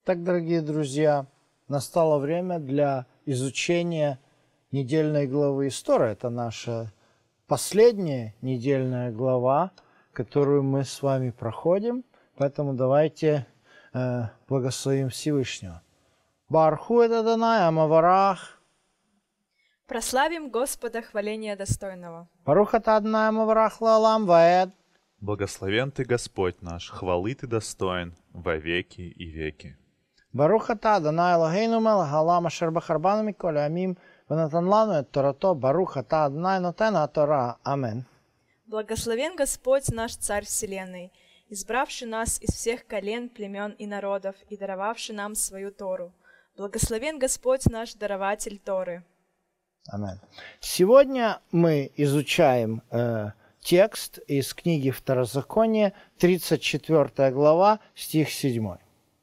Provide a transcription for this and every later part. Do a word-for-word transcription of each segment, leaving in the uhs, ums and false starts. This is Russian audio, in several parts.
Так, дорогие друзья, настало время для изучения недельной главы Истории. Это наша последняя недельная глава, которую мы с вами проходим. Поэтому давайте э, благословим Всевышнего. Барху это Данай Амаварах. Прославим Господа хваления достойного. Барух это Аднай Амаварах Лалам Ваэд. Благословен Ты, Господь наш, хвалы Ты достоин во веки и веки. Барух это Адонай Элохейну мелech хаолам ашер бахар миколь амим венатан лану эт торато. Барух это Адонай нотен ха-Тора. Амен. Благословен Господь наш Царь Вселенной, избравший нас из всех колен, племен и народов и даровавший нам свою Тору. Благословен Господь наш дарователь Торы. Амен. Сегодня мы изучаем э, текст из книги Второзакония, тридцать четвёртая глава, стих седьмой.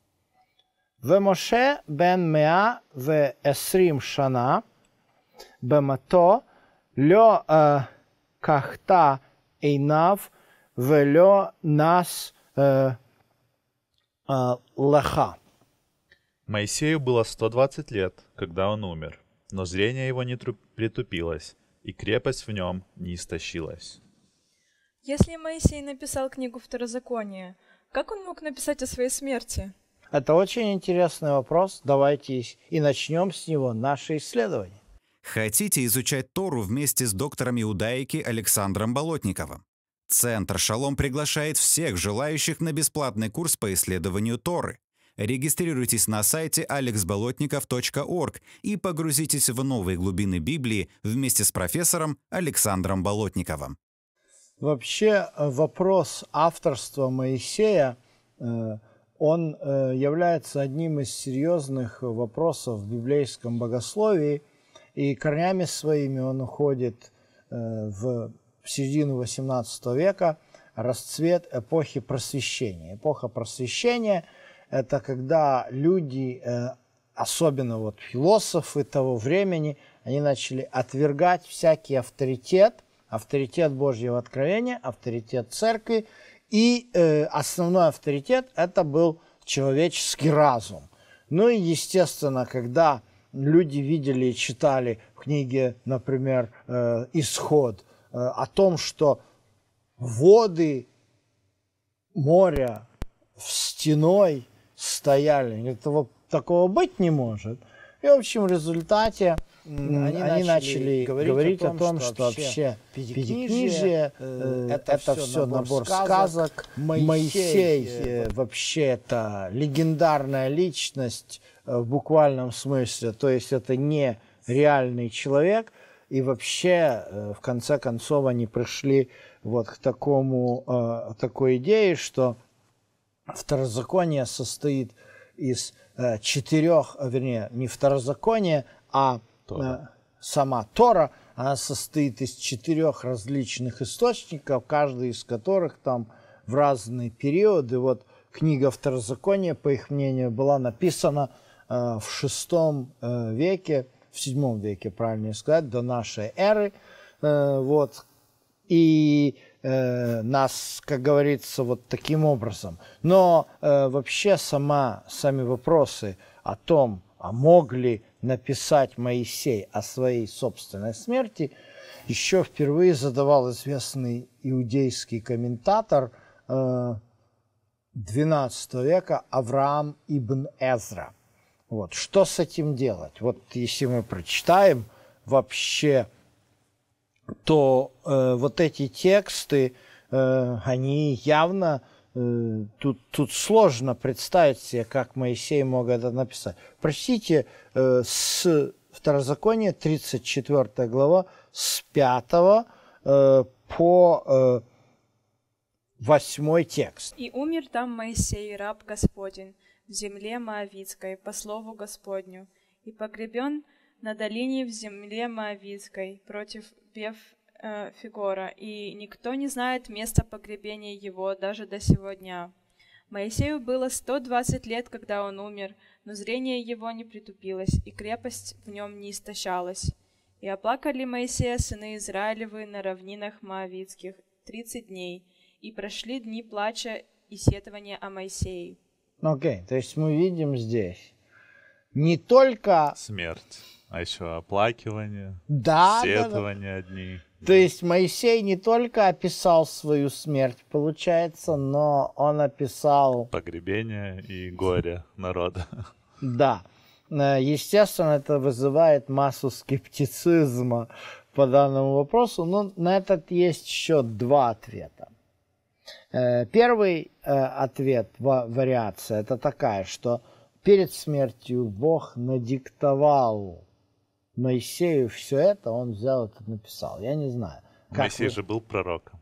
ומשה בן מאה ועשרים שנה במותו לא כחתה עיניו ולא נס לך. Моисею было сто двадцать лет, когда он умер, но зрение его не тру- притупилось, и крепость в нем не истощилась. Если Моисей написал книгу Второзакония, как он мог написать о своей смерти? Это очень интересный вопрос. Давайте и начнем с него наше исследование. Хотите изучать Тору вместе с доктором иудаики Александром Болотниковым? Центр «Шалом» приглашает всех желающих на бесплатный курс по исследованию Торы. Регистрируйтесь на сайте алекс болотников точка орг и погрузитесь в новые глубины Библии вместе с профессором Александром Болотниковым. Вообще вопрос авторства Моисея э, он э, является одним из серьезных вопросов в библейском богословии, и корнями своими он уходит э, в, в середину восемнадцатого века, расцвет эпохи Просвещения. Эпоха Просвещения – это когда люди, э, особенно вот философы того времени, они начали отвергать всякий авторитет, авторитет Божьего откровения, авторитет церкви, и э, основной авторитет – это был человеческий разум. Ну и, естественно, когда люди видели и читали в книге, например, э, «Исход» э, о том, что воды моря стеной стояли, этого такого быть не может. И, в общем, в результате они, они начали говорить, говорить о том, что, что вообще пятикнижие э, – это, это все набор сказок. Моисей, Моисей э, вообще это легендарная личность э, в буквальном смысле, то есть это не реальный человек. И вообще, э, в конце концов, они пришли вот к такому, э, такой идее, что Второзаконие состоит из э, четырех, вернее, не Второзаконие, а Тора. Сама Тора, она состоит из четырех различных источников, каждый из которых там в разные периоды. Вот книга Второзакония, по их мнению, была написана э, в шестом э, веке, в седьмом веке, правильнее сказать, до нашей эры. Э, вот. И э, нас, как говорится, вот таким образом. Но э, вообще сама, сами вопросы о том, а мог ли написать Моисей о своей собственной смерти, еще впервые задавал известный иудейский комментатор э, двенадцатого века Авраам ибн Эзра. Вот. Что с этим делать? Вот если мы прочитаем вообще, то э, вот эти тексты, э, они явно... Тут, тут сложно представить себе, как Моисей мог это написать. Прочтите э, с Второзакония, тридцать четвёртая глава, с пятого э, по э, восьмой текст. «И умер там Моисей, раб Господень, в земле Моавитской, по слову Господню, и погребен на долине в земле Моавитской против Беф Фигора, и никто не знает места погребения его даже до сего дня. Моисею было сто двадцать лет, когда он умер, но зрение его не притупилось, и крепость в нем не истощалась. И оплакали Моисея сыны Израилевы на равнинах Моавитских тридцать дней, и прошли дни плача и сетования о Моисее. Окей, то есть мы видим здесь не только... Смерть, а еще оплакивание, Да, да, да. сетования одни. То есть Моисей не только описал свою смерть, получается, но он описал... Погребение и горе народа. Да. Естественно, это вызывает массу скептицизма по данному вопросу, но на этот есть еще два ответа. Первый ответ, вариация, это такая, что перед смертью Бог надиктовал Моисею все это, он взял это, написал. Я не знаю. Моисей вы... же был пророком.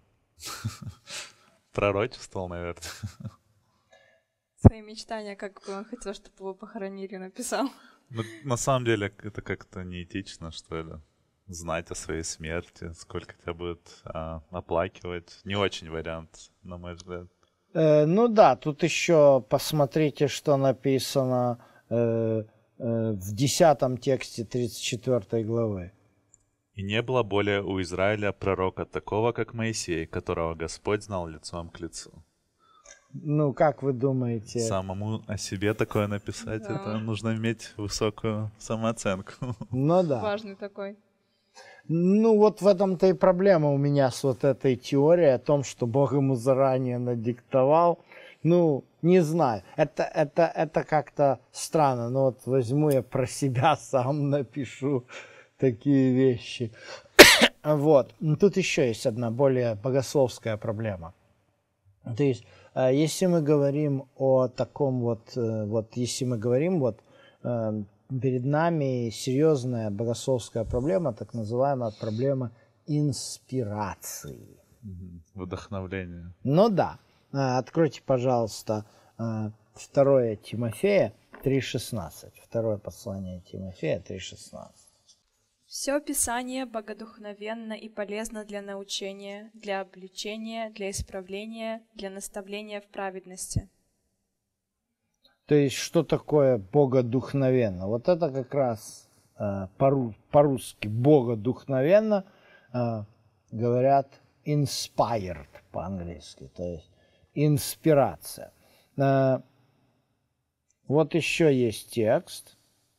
Пророчествовал, наверное. Свои мечтания, как бы он хотел, чтобы его похоронили, написал. Ну, на самом деле, это как-то неэтично, что ли. Знать о своей смерти, сколько тебя будет а, оплакивать. Не очень вариант, на мой взгляд. Э, ну да, тут еще посмотрите, что написано э, э, в десятом тексте тридцать четвёртой главы. «И не было более у Израиля пророка такого, как Моисей, которого Господь знал лицом к лицу». Ну, как вы думаете? Самому о себе такое написать, Да. это нужно иметь высокую самооценку. Ну да. Важный такой. Ну вот в этом-то и проблема у меня с вот этой теорией о том, что Бог ему заранее надиктовал. Ну, не знаю. Это, это, это как-то странно. Но вот возьму я про себя сам напишу такие вещи. Вот. Тут еще есть одна более богословская проблема. То есть, если мы говорим о таком вот, вот если мы говорим вот перед нами серьезная богословская проблема, так называемая проблема инспирации. Вдохновление. Ну да. Откройте, пожалуйста, второе Тимофея три шестнадцать. Второе послание Тимофея три шестнадцать. Все Писание богодухновенно и полезно для научения, для обличения, для исправления, для наставления в праведности. То есть, что такое богодухновенно? Вот это как раз э, по- по-русски богодухновенно э, говорят inspired по-английски, то есть инспирация. Э, вот еще есть текст.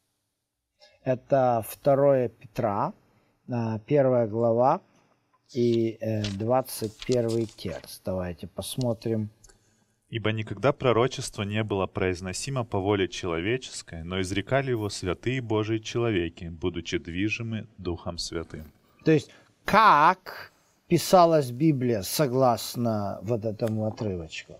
Это второе Петра, э, первая глава и э, двадцать первый текст. Давайте посмотрим. «Ибо никогда пророчество не было произносимо по воле человеческой, но изрекали его святые Божии человеки, будучи движимы Духом Святым». То есть, как писалась Библия согласно вот этому отрывочку?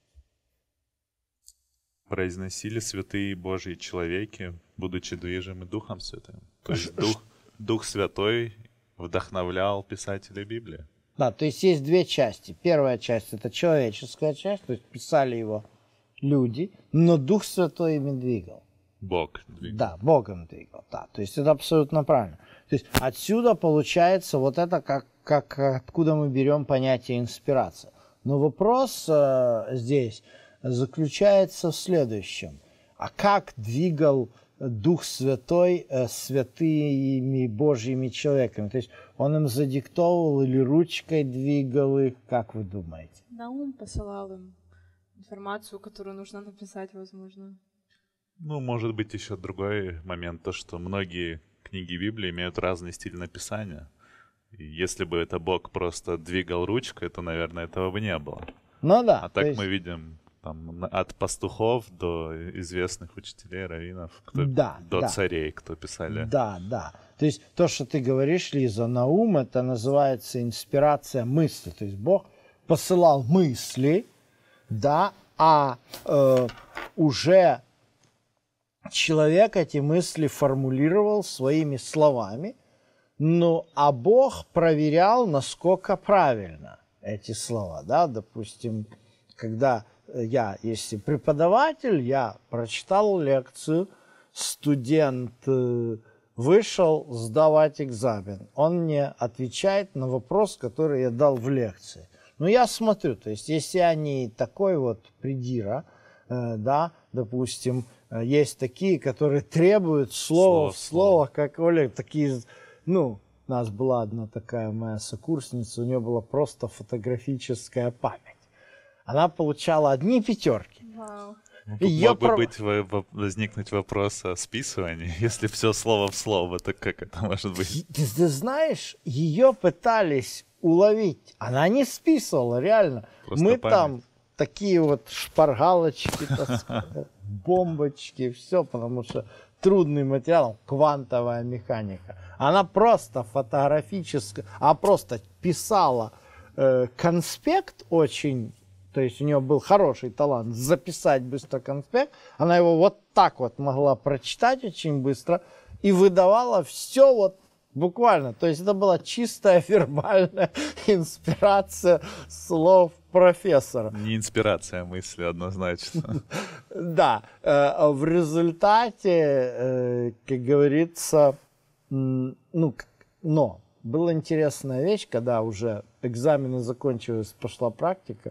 Произносили святые Божьи человеки, будучи движимы Духом Святым. То есть Дух, Дух Святой вдохновлял писателей Библии. Да, то есть есть две части. Первая часть – это человеческая часть, то есть писали его люди, но Дух Святой ими двигал. Бог двигал. Да, Богом двигал, да. То есть это абсолютно правильно. То есть отсюда получается вот это, как, как откуда мы берем понятие инспирация. Но вопрос э, здесь заключается в следующем. А как двигал Дух Святой э, святыми Божьими человеками? То есть он им задиктовывал или ручкой двигал их? Как вы думаете? На ум посылал им информацию, которую нужно написать, возможно. Ну, может быть, еще другой момент, то, что многие книги Библии имеют разный стиль написания. И если бы это Бог просто двигал ручкой, то, наверное, этого бы не было. Ну да. А так есть... мы видим там, от пастухов до известных учителей, раввинов, кто, да, до да. царей, кто писали. Да, да. То есть то, что ты говоришь, Лиза, на ум, это называется инспирация мысли. То есть Бог посылал мысли, да, а э, уже человек эти мысли формулировал своими словами, ну, а Бог проверял, насколько правильно эти слова, да, допустим, когда я, если преподаватель, я прочитал лекцию, студент вышел сдавать экзамен, он мне отвечает на вопрос, который я дал в лекции. Но я смотрю, то есть, если они такой вот придира, да, допустим, есть такие, которые требуют слово, слово в слово, как Оля, такие, ну, у нас была одна такая моя сокурсница, у нее была просто фотографическая память. Она получала одни пятерки. Вау. Мог Её бы про- быть, во- во- возникнуть вопрос о списывании, если все слово в слово, так как это может быть? Ты, ты знаешь, ее пытались уловить. Она не списывала, реально. Просто Мы память. там такие вот шпаргалочки, таскали, бомбочки, все, потому что трудный материал, квантовая механика. Она просто фотографически, а просто писала э, конспект очень, то есть у нее был хороший талант записать быстро конспект. Она его вот так вот могла прочитать очень быстро и выдавала все вот буквально. То есть это была чистая вербальная инспирация слов профессора. Не инспирация мысли однозначно. Да, э, в результате, э, как говорится, м, ну, к- но была интересная вещь, когда уже экзамены закончились, пошла практика,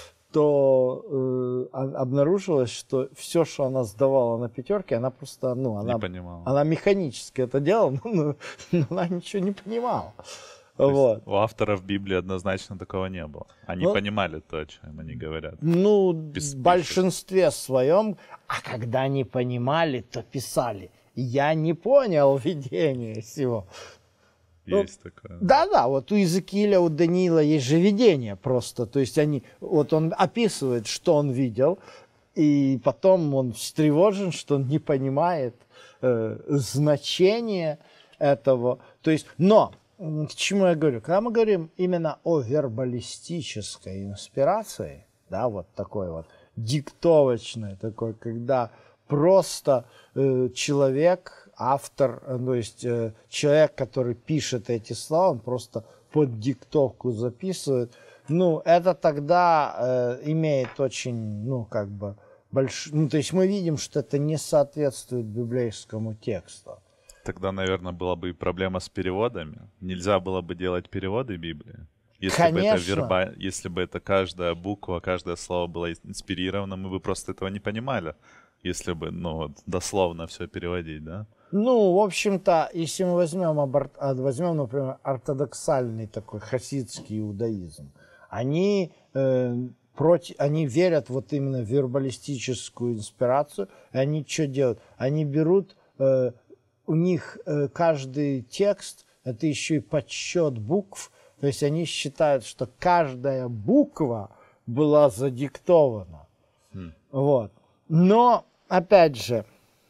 то э, а- обнаружилось, что все, что она сдавала на пятерке, она просто, ну, она, Не понимал. она механически это делала, но, но она ничего не понимала. То есть Вот. у авторов Библии однозначно такого не было. Они Ну, понимали то, о чем они говорят. Ну, Пис- в большинстве своем, а когда не понимали, то писали. Я не понял видение всего. Ну, Есть такое. Да-да, вот у Иезекииля, у Даниила есть же видение просто. То есть они, вот он описывает, что он видел, и потом он встревожен, что он не понимает э, значение этого. То есть, но, м, к чему я говорю? Когда мы говорим именно о вербалистической инспирации, да, вот такой вот диктовочной такой, когда просто э, человек, автор, э, то есть э, человек, который пишет эти слова, он просто под диктовку записывает. Ну, это тогда э, имеет очень, ну, как бы, большой... Ну, то есть мы видим, что это не соответствует библейскому тексту. Тогда, наверное, была бы и проблема с переводами. Нельзя было бы делать переводы Библии. Если бы, это Конечно. верба... Если бы это каждая буква, каждое слово было инспирировано, мы бы просто этого не понимали. Если бы, ну, вот, дословно все переводить, да? Ну, в общем-то, если мы возьмем, абор- а, возьмем, например, ортодоксальный такой хасидский иудаизм, они, э, против, они верят вот именно в вербалистическую инспирацию, и они что делают? Они берут, э, у них э, каждый текст, это еще и подсчет букв, то есть они считают, что каждая буква была задиктована. Хм. Вот. Но, опять же,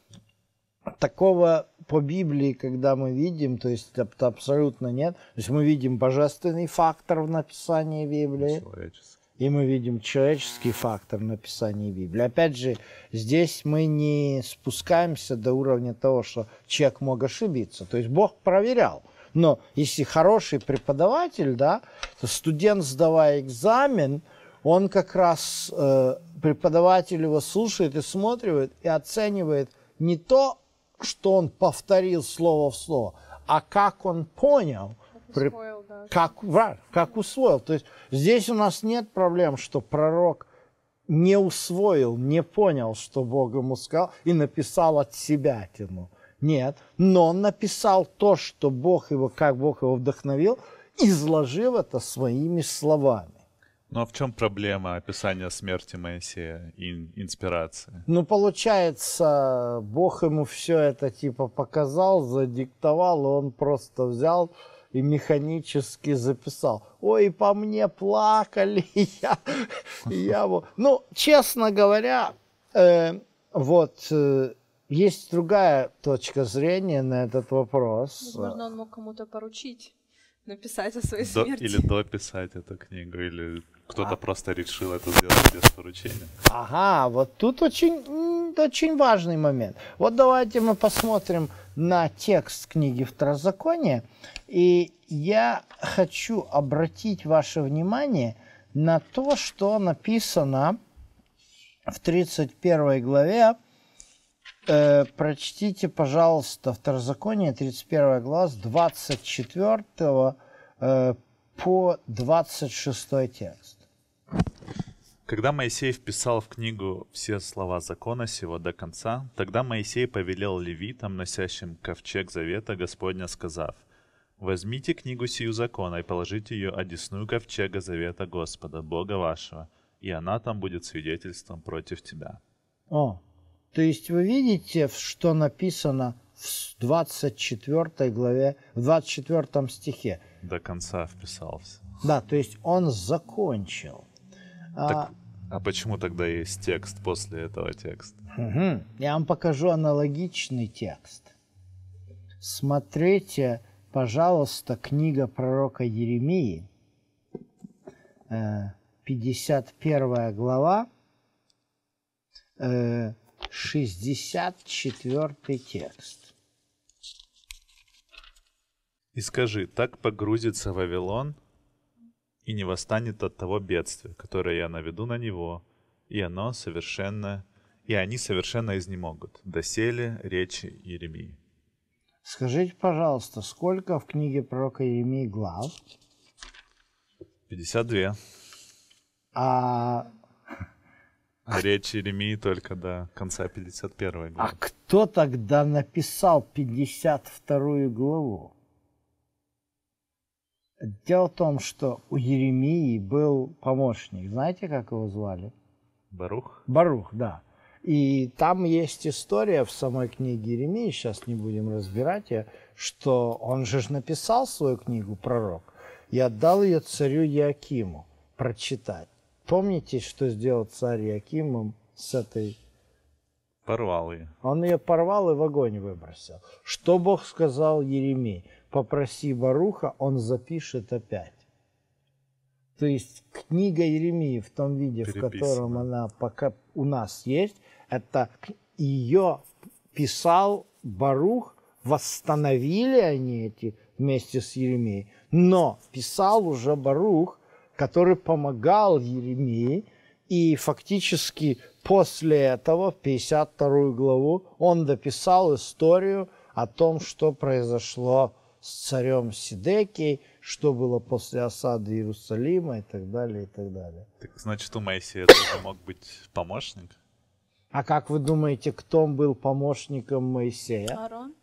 такого по Библии, когда мы видим, то есть это абсолютно нет. То есть мы видим божественный фактор в написании Библии, Человеческий. и мы видим человеческий фактор в написании Библии. Опять же, здесь мы не спускаемся до уровня того, что человек мог ошибиться. То есть Бог проверял. Но если хороший преподаватель, да, то студент, сдавая экзамен, он как раз, э, преподаватель его слушает и смотрит, и оценивает не то, что он повторил слово в слово, а как он понял, при- Усвоил, да. как, да, как усвоил. То есть здесь у нас нет проблем, что пророк не усвоил, не понял, что Бог ему сказал, и написал от себя тяну. Нет, но он написал то, что Бог его, как Бог его вдохновил, изложив это своими словами. Ну а в чем проблема описания смерти Моисея и инспирации? Ну, получается, Бог ему все это типа показал, задиктовал, и он просто взял и механически записал. Ой, по мне плакали, и я, и я вот... Ну, честно говоря, э, вот э, есть другая точка зрения на этот вопрос. Возможно, он мог кому-то поручить написать о своей До- смерти. или дописать эту книгу, или кто-то просто решил это сделать без поручения. Ага, вот тут очень, м, очень важный момент. Вот давайте мы посмотрим на текст книги Второзакония. И я хочу обратить ваше внимание на то, что написано в тридцать первой главе. Э, прочтите, пожалуйста, Второзаконие, тридцать первая глава, с двадцать четвёртого э, по двадцать шестой текст. Когда Моисей вписал в книгу все слова закона сего до конца, тогда Моисей повелел левитам, носящим ковчег завета Господня, сказав: «Возьмите книгу сию закона и положите ее одесную ковчега завета Господа, Бога вашего, и она там будет свидетельством против тебя». О, то есть вы видите, что написано в двадцать четвёртой главе, в двадцать четвёртом стихе? До конца вписался. Да, то есть он закончил. Так, а, а почему тогда есть текст после этого текста? Угу. Я вам покажу аналогичный текст. Смотрите, пожалуйста, книга пророка Иеремии, пятьдесят первая глава, шестьдесят четвёртый текст. «И скажи, так погрузится Вавилон, и не восстанет от того бедствия, которое я наведу на него, и оно совершенно, и они совершенно изнемогут. Доселе речи Иеремии». Скажите, пожалуйста, сколько в книге пророка Иеремии глав? пятьдесят два. А... а речь Иеремии только до конца пятьдесят первой главы. А кто тогда написал пятьдесят вторую главу? Дело в том, что у Иеремии был помощник. Знаете, как его звали? Барух? Барух, да. И там есть история в самой книге Иеремии, сейчас не будем разбирать ее, что он же написал свою книгу «Пророк» и отдал ее царю Иоакиму прочитать. Помните, что сделал царь Иоаким с этой... Порвал ее. Он ее порвал и в огонь выбросил. Что Бог сказал Иеремии? Попроси Баруха, он запишет опять. То есть книга Иеремии в том виде, в котором она пока у нас есть, это ее писал Барух, восстановили они эти вместе с Иеремией, но писал уже Барух, который помогал Иеремии, и фактически после этого, пятьдесят вторую главу, он дописал историю о том, что произошло с царем Сидекией, что было после осады Иерусалима и так далее, и так далее. Так значит, у Моисея тоже мог быть помощник? А как вы думаете, кто был помощником Моисея? Аарон?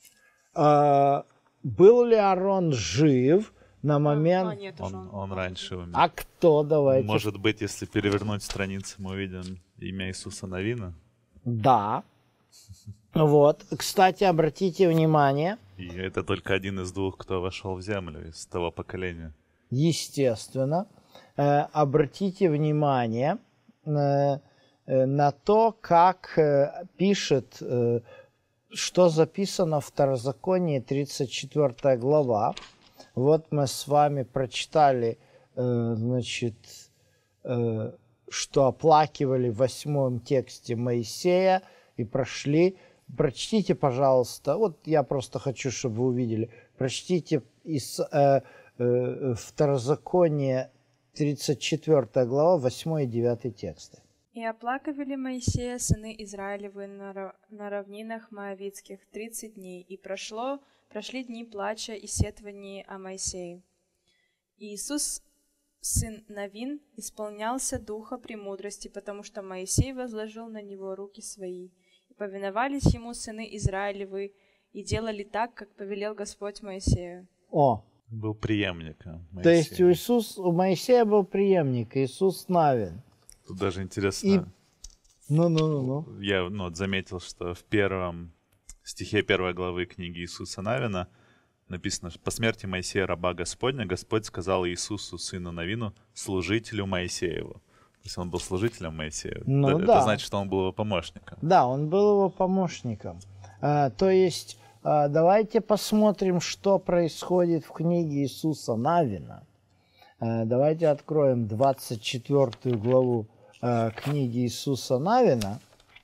А, был ли Аарон жив на момент... А, нет, он, он, он раньше умер. А кто, давайте? Может быть, если перевернуть страницу, мы увидим имя Иисуса Навина? Да. Вот. Кстати, обратите внимание. И это только один из двух, кто вошел в землю из того поколения. Естественно. Э, обратите внимание э, э, на то, как э, пишет, э, что записано в Второзаконии, тридцать четвёртая глава. Вот мы с вами прочитали, э, значит, э, что оплакивали в восьмом тексте Моисея и прошли. Прочтите, пожалуйста, вот я просто хочу, чтобы вы увидели, прочтите из э, э, Второзакония, тридцать четвёртая глава, восьмой и девятый тексты. «И оплакивали Моисея сыны Израилевы на, на равнинах Моавитских тридцать дней, и прошло, прошли дни плача и сетваний о Моисее. И Иисус, сын Навин, исполнялся духа премудрости, потому что Моисей возложил на него руки свои. И повиновались ему сыны Израилевы, и делали так, как повелел Господь Моисею». О, Был преемником Моисея. то есть у, Иисус, у Моисея был преемник, Иисус Навин. Тут даже интересно. И... Ну-ну-ну. Я ну, вот заметил, что в первом стихе первой главы книги Иисуса Навина написано, что по смерти Моисея, раба Господня, Господь сказал Иисусу, сыну Навину, служителю Моисееву. То есть он был служителем Моисея. Ну, это, да. это значит, что он был его помощником. Да, он был его помощником. А, то есть а, давайте посмотрим, что происходит в книге Иисуса Навина. А, давайте откроем двадцать четвёртую главу а, книги Иисуса Навина.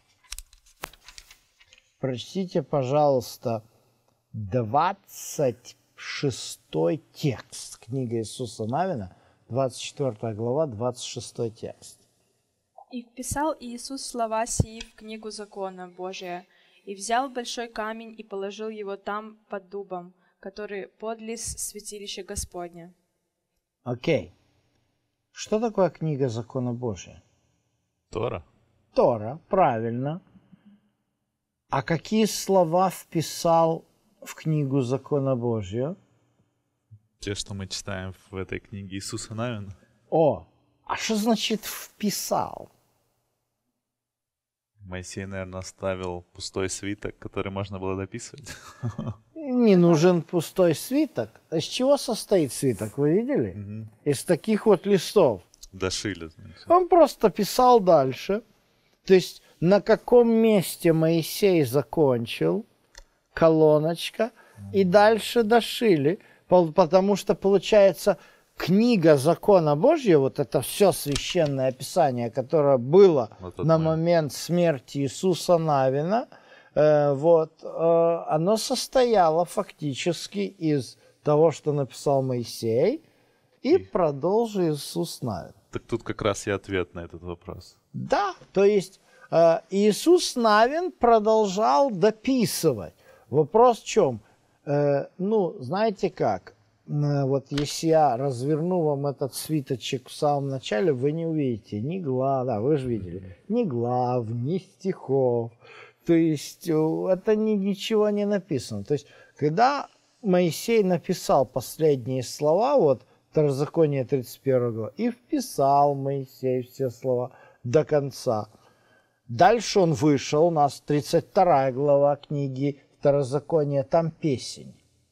Прочтите, пожалуйста, двадцать шестой текст. Книга Иисуса Навина, двадцать четвёртая глава, двадцать шестой текст. «И вписал Иисус слова сии в книгу закона Божия, и взял большой камень и положил его там под дубом, который подлез святилище Господня». Окей. Что такое книга закона Божия? Тора. Тора, правильно. А какие слова вписал в книгу закона Божия? Те, что мы читаем в этой книге Иисуса Навина. О, а что значит вписал? Моисей, наверное, оставил пустой свиток, который можно было дописывать. Не нужен пустой свиток. Из чего состоит свиток, вы видели? Мгм. Из таких вот листов. Дошили, значит. Он просто писал дальше. То есть на каком месте Моисей закончил, колоночка, и дальше дошили. Пол- Потому что, получается, книга закона Божьего, вот это все священное описание, которое было На тот на момент. момент смерти Иисуса Навина, э, вот, э, оно состояло фактически из того, что написал Моисей, и И- продолжил Иисус Навин. Так тут как раз и ответ на этот вопрос. Да, то есть э, Иисус Навин продолжал дописывать. Вопрос в чем? Э, ну, знаете как? Э, вот если я разверну вам этот свиточек в самом начале, вы не увидите ни глав, да, вы же видели, ни глав, ни стихов. То есть э, это ни, ничего не написано. То есть когда Моисей написал последние слова, вот Второзаконие тридцать первая глава, и вписал Моисей все слова до конца. Дальше он вышел, у нас тридцать вторая глава книги Второзакония, там песень.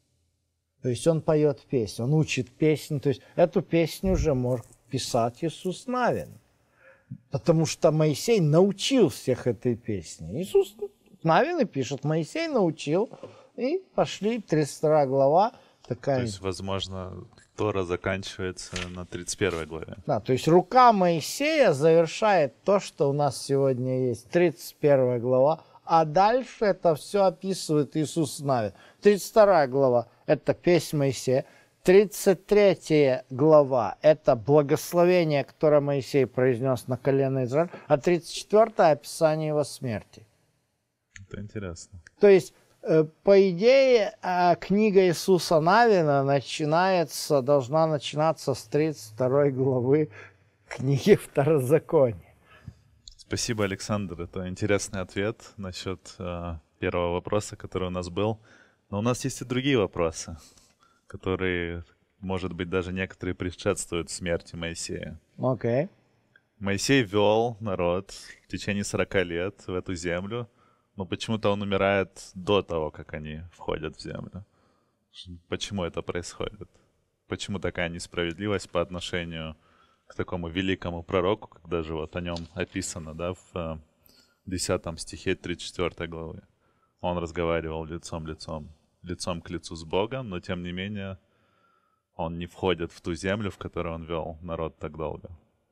То есть он поет песню, он учит песню, то есть эту песню уже может писать Иисус Навин. Потому что Моисей научил всех этой песне. Иисус Навин и пишет, Моисей научил, и пошли, тридцать вторая глава, такая... То есть, возможно, Тора заканчивается на тридцать первой главе. Да, то есть рука Моисея завершает то, что у нас сегодня есть, тридцать первая глава, а дальше это все описывает Иисус Навин. тридцать вторая глава – это песнь Моисея, тридцать третья глава – это благословение, которое Моисей произнес на колено Израиля, а тридцать четвёртая – описание его смерти. Это интересно. То есть, э, по идее, э, книга Иисуса Навина начинается, должна начинаться с тридцать второй главы книги Второзакония. Спасибо, Александр. Это интересный ответ насчет э, первого вопроса, который у нас был. Но у нас есть и другие вопросы, которые, может быть, даже некоторые предшествуют смерти Моисея. Окей. Моисей вел народ в течение сорока лет в эту землю, но почему-то он умирает до того, как они входят в землю. Почему это происходит? Почему такая несправедливость по отношению к такому великому пророку, когда же вот о нем описано, да, в десятом стихе тридцать четвёртой главы. Он разговаривал лицом лицом, лицом к лицу с Богом, но тем не менее он не входит в ту землю, в которую он вел народ так долго.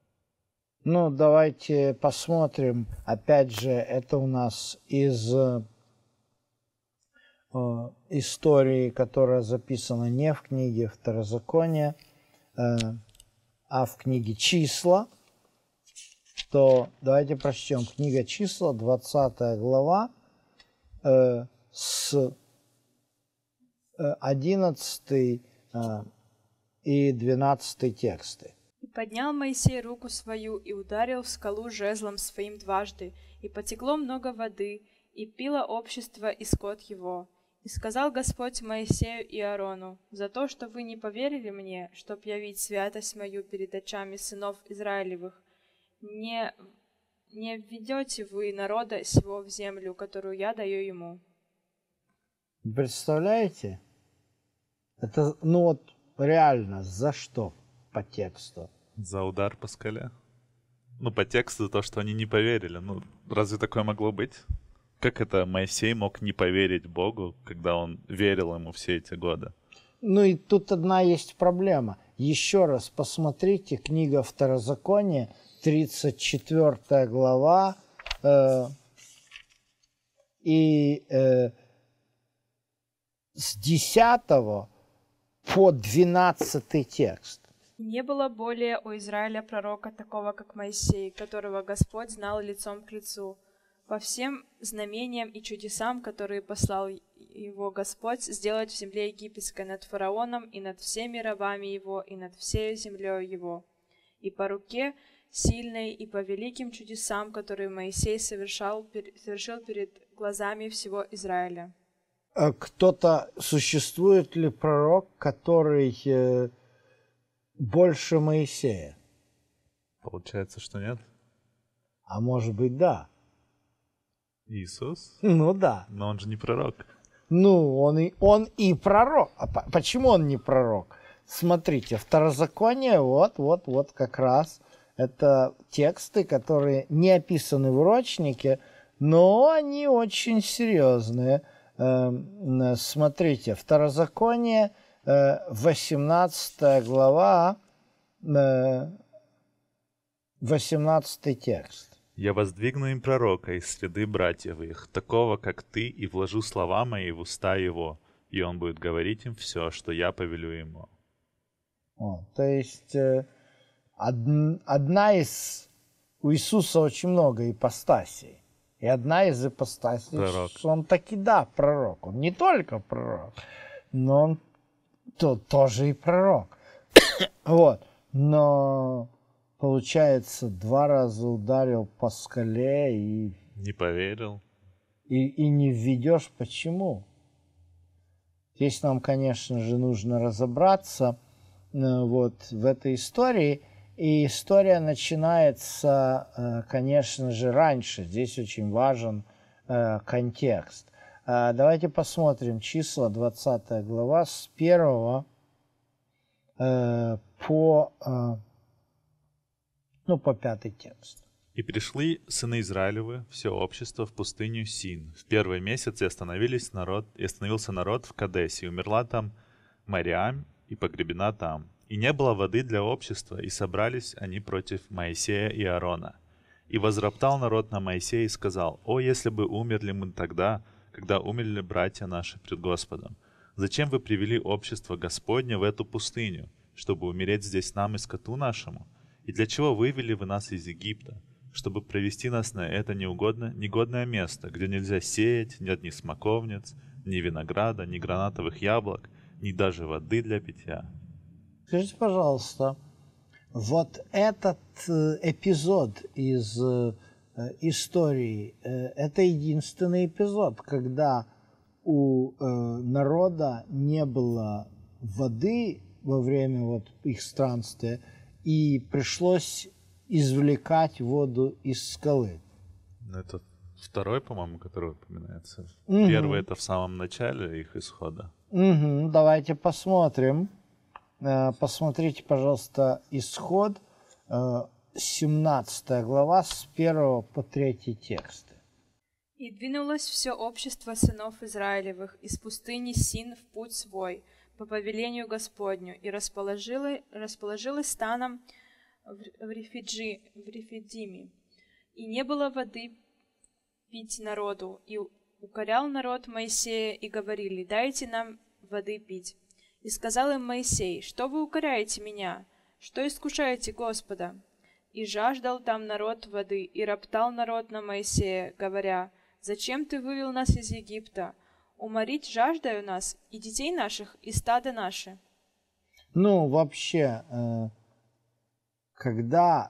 Ну, давайте посмотрим. Опять же, это у нас из э, истории, которая записана не в книге Второзакония, э, а в книге Числа. То давайте прочтем. Книга Числа, двадцатая глава, э, с одиннадцатый э, и двенадцатый тексты. И поднял Моисей руку свою и ударил в скалу жезлом своим дважды, и потекло много воды, и пило общество и скот его. И сказал Господь Моисею и Аарону: «За то, что вы не поверили мне, чтоб явить святость мою перед очами сынов Израилевых, не, не введете вы народа сего в землю, которую я даю ему». Представляете? Это, ну вот, реально, за что по тексту? За удар по скале. Ну, по тексту то, что они не поверили. Ну, разве такое могло быть? Как это Моисей мог не поверить Богу, когда он верил ему все эти годы? Ну и тут одна есть проблема. Еще раз посмотрите, книга Второзакония, тридцать четвёртая глава, э, и э, с десятого по двенадцатый текст. Не было более у Израиля пророка такого, как Моисей, которого Господь знал лицом к лицу. По всем знамениям и чудесам, которые послал его Господь сделать в земле египетской над фараоном и над всеми рабами его и над всей землей его, и по руке сильной и по великим чудесам, которые Моисей совершал, совершил перед глазами всего Израиля. Кто-то, существует ли пророк, который э, больше Моисея? Получается, что нет. А может быть, да. Иисус? Ну да. Но он же не пророк. Ну, он и, он и пророк. А по- почему он не пророк? Смотрите, Второзаконие, вот, вот, вот как раз. Это тексты, которые не описаны в урочнике, но они очень серьезные. Эм, Смотрите, Второзаконие, э, восемнадцатая глава, э, восемнадцатый текст. «Я воздвигну им пророка из среды братьев их, такого, как ты, и вложу слова мои в уста его, и он будет говорить им все, что я повелю ему». Вот, то есть э, од- одна из... У Иисуса очень много ипостасей. И одна из ипостасей, Пророк. что он таки, да, пророк. Он не только пророк, но он то, тоже и пророк. Вот. Но, получается, два раза ударил по скале и, Не поверил. и, и не введешь. Почему? Здесь нам, конечно же, нужно разобраться э, вот в этой истории. И история начинается, э, конечно же, раньше. Здесь очень важен э, контекст. Э, давайте посмотрим числа, двадцатая глава, с первого э, по, э, ну, по пятый текст. «И пришли сыны Израилевы, все общество, в пустыню Син. В первый месяц и остановились народ, и остановился народ в Кадесе, и умерла там Мариам, и погребена там. И не было воды для общества, и собрались они против Моисея и Аарона. И возроптал народ на Моисея и сказал: «О, если бы умерли мы тогда, когда умерли братья наши пред Господом! Зачем вы привели общество Господне в эту пустыню, чтобы умереть здесь нам и скоту нашему? И для чего вывели вы нас из Египта, чтобы провести нас на это неугодно, негодное место, где нельзя сеять, нет ни смоковниц, ни винограда, ни гранатовых яблок, ни даже воды для питья?» Скажите, пожалуйста, вот этот э, эпизод из э, истории, э, это единственный эпизод, когда у э, народа не было воды во время вот их странствия, и пришлось извлекать воду из скалы. Это второй, по-моему, который упоминается. Мгм. Первый — это в самом начале их исхода. Угу, давайте посмотрим. Э, Посмотрите, пожалуйста, исход, э, семнадцатая глава, с первого по третий тексты. «И двинулось все общество сынов Израилевых из пустыни Син в путь свой, по повелению Господню, и расположило, расположилось станом в, в, Рефиджи, в Рефидиме. И не было воды пить народу, и укорял народ Моисея, и говорили: дайте нам воды пить. И сказал им Моисей: что вы укоряете меня? Что искушаете Господа? И жаждал там народ воды, и роптал народ на Моисея, говоря: зачем ты вывел нас из Египта? Уморить жаждаю нас, и детей наших, и стада наши. Ну, вообще, э, когда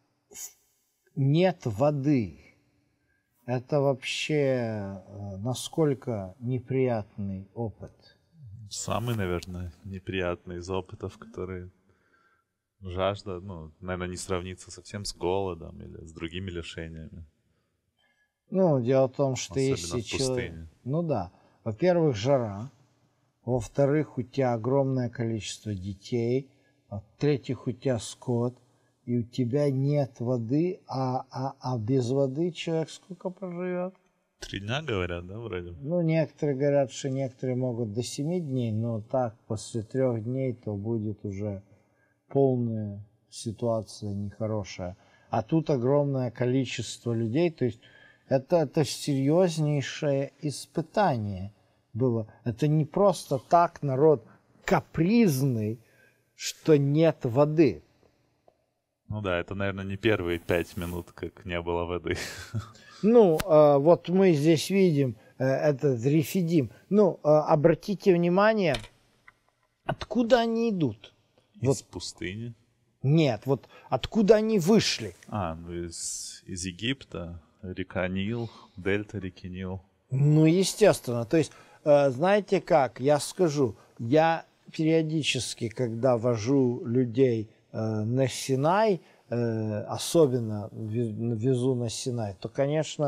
нет воды, это вообще э, насколько неприятный опыт. Самый, наверное, неприятный из опытов, которые жажда, ну, наверное, не сравнится совсем с голодом или с другими лишениями. Ну, дело в том, что Особенно если в человек... пустыне. Ну да. Во-первых, жара. Во-вторых, у тебя огромное количество детей. В-третьих, у тебя скот. И у тебя нет воды, а, а, а без воды человек сколько проживет? Три дня, говорят, да, вроде? Ну, некоторые говорят, что некоторые могут до семи дней, но так, после трех дней, то будет уже полная ситуация нехорошая. А тут огромное количество людей, то есть это, это серьезнейшее испытание было. Это не просто так народ капризный, что нет воды. Ну да, это, наверное, не первые пять минут, как не было воды. Ну, э, вот мы здесь видим э, этот Рефидим. Ну, э, обратите внимание, откуда они идут? Из Вот. пустыни. Нет, вот откуда они вышли? А, ну из, из Египта, река Нил, дельта реки Нил. Ну, естественно. То есть, э, знаете как, я скажу, я периодически, когда вожу людей э, на Синай, э, особенно везу на Синай, то, конечно,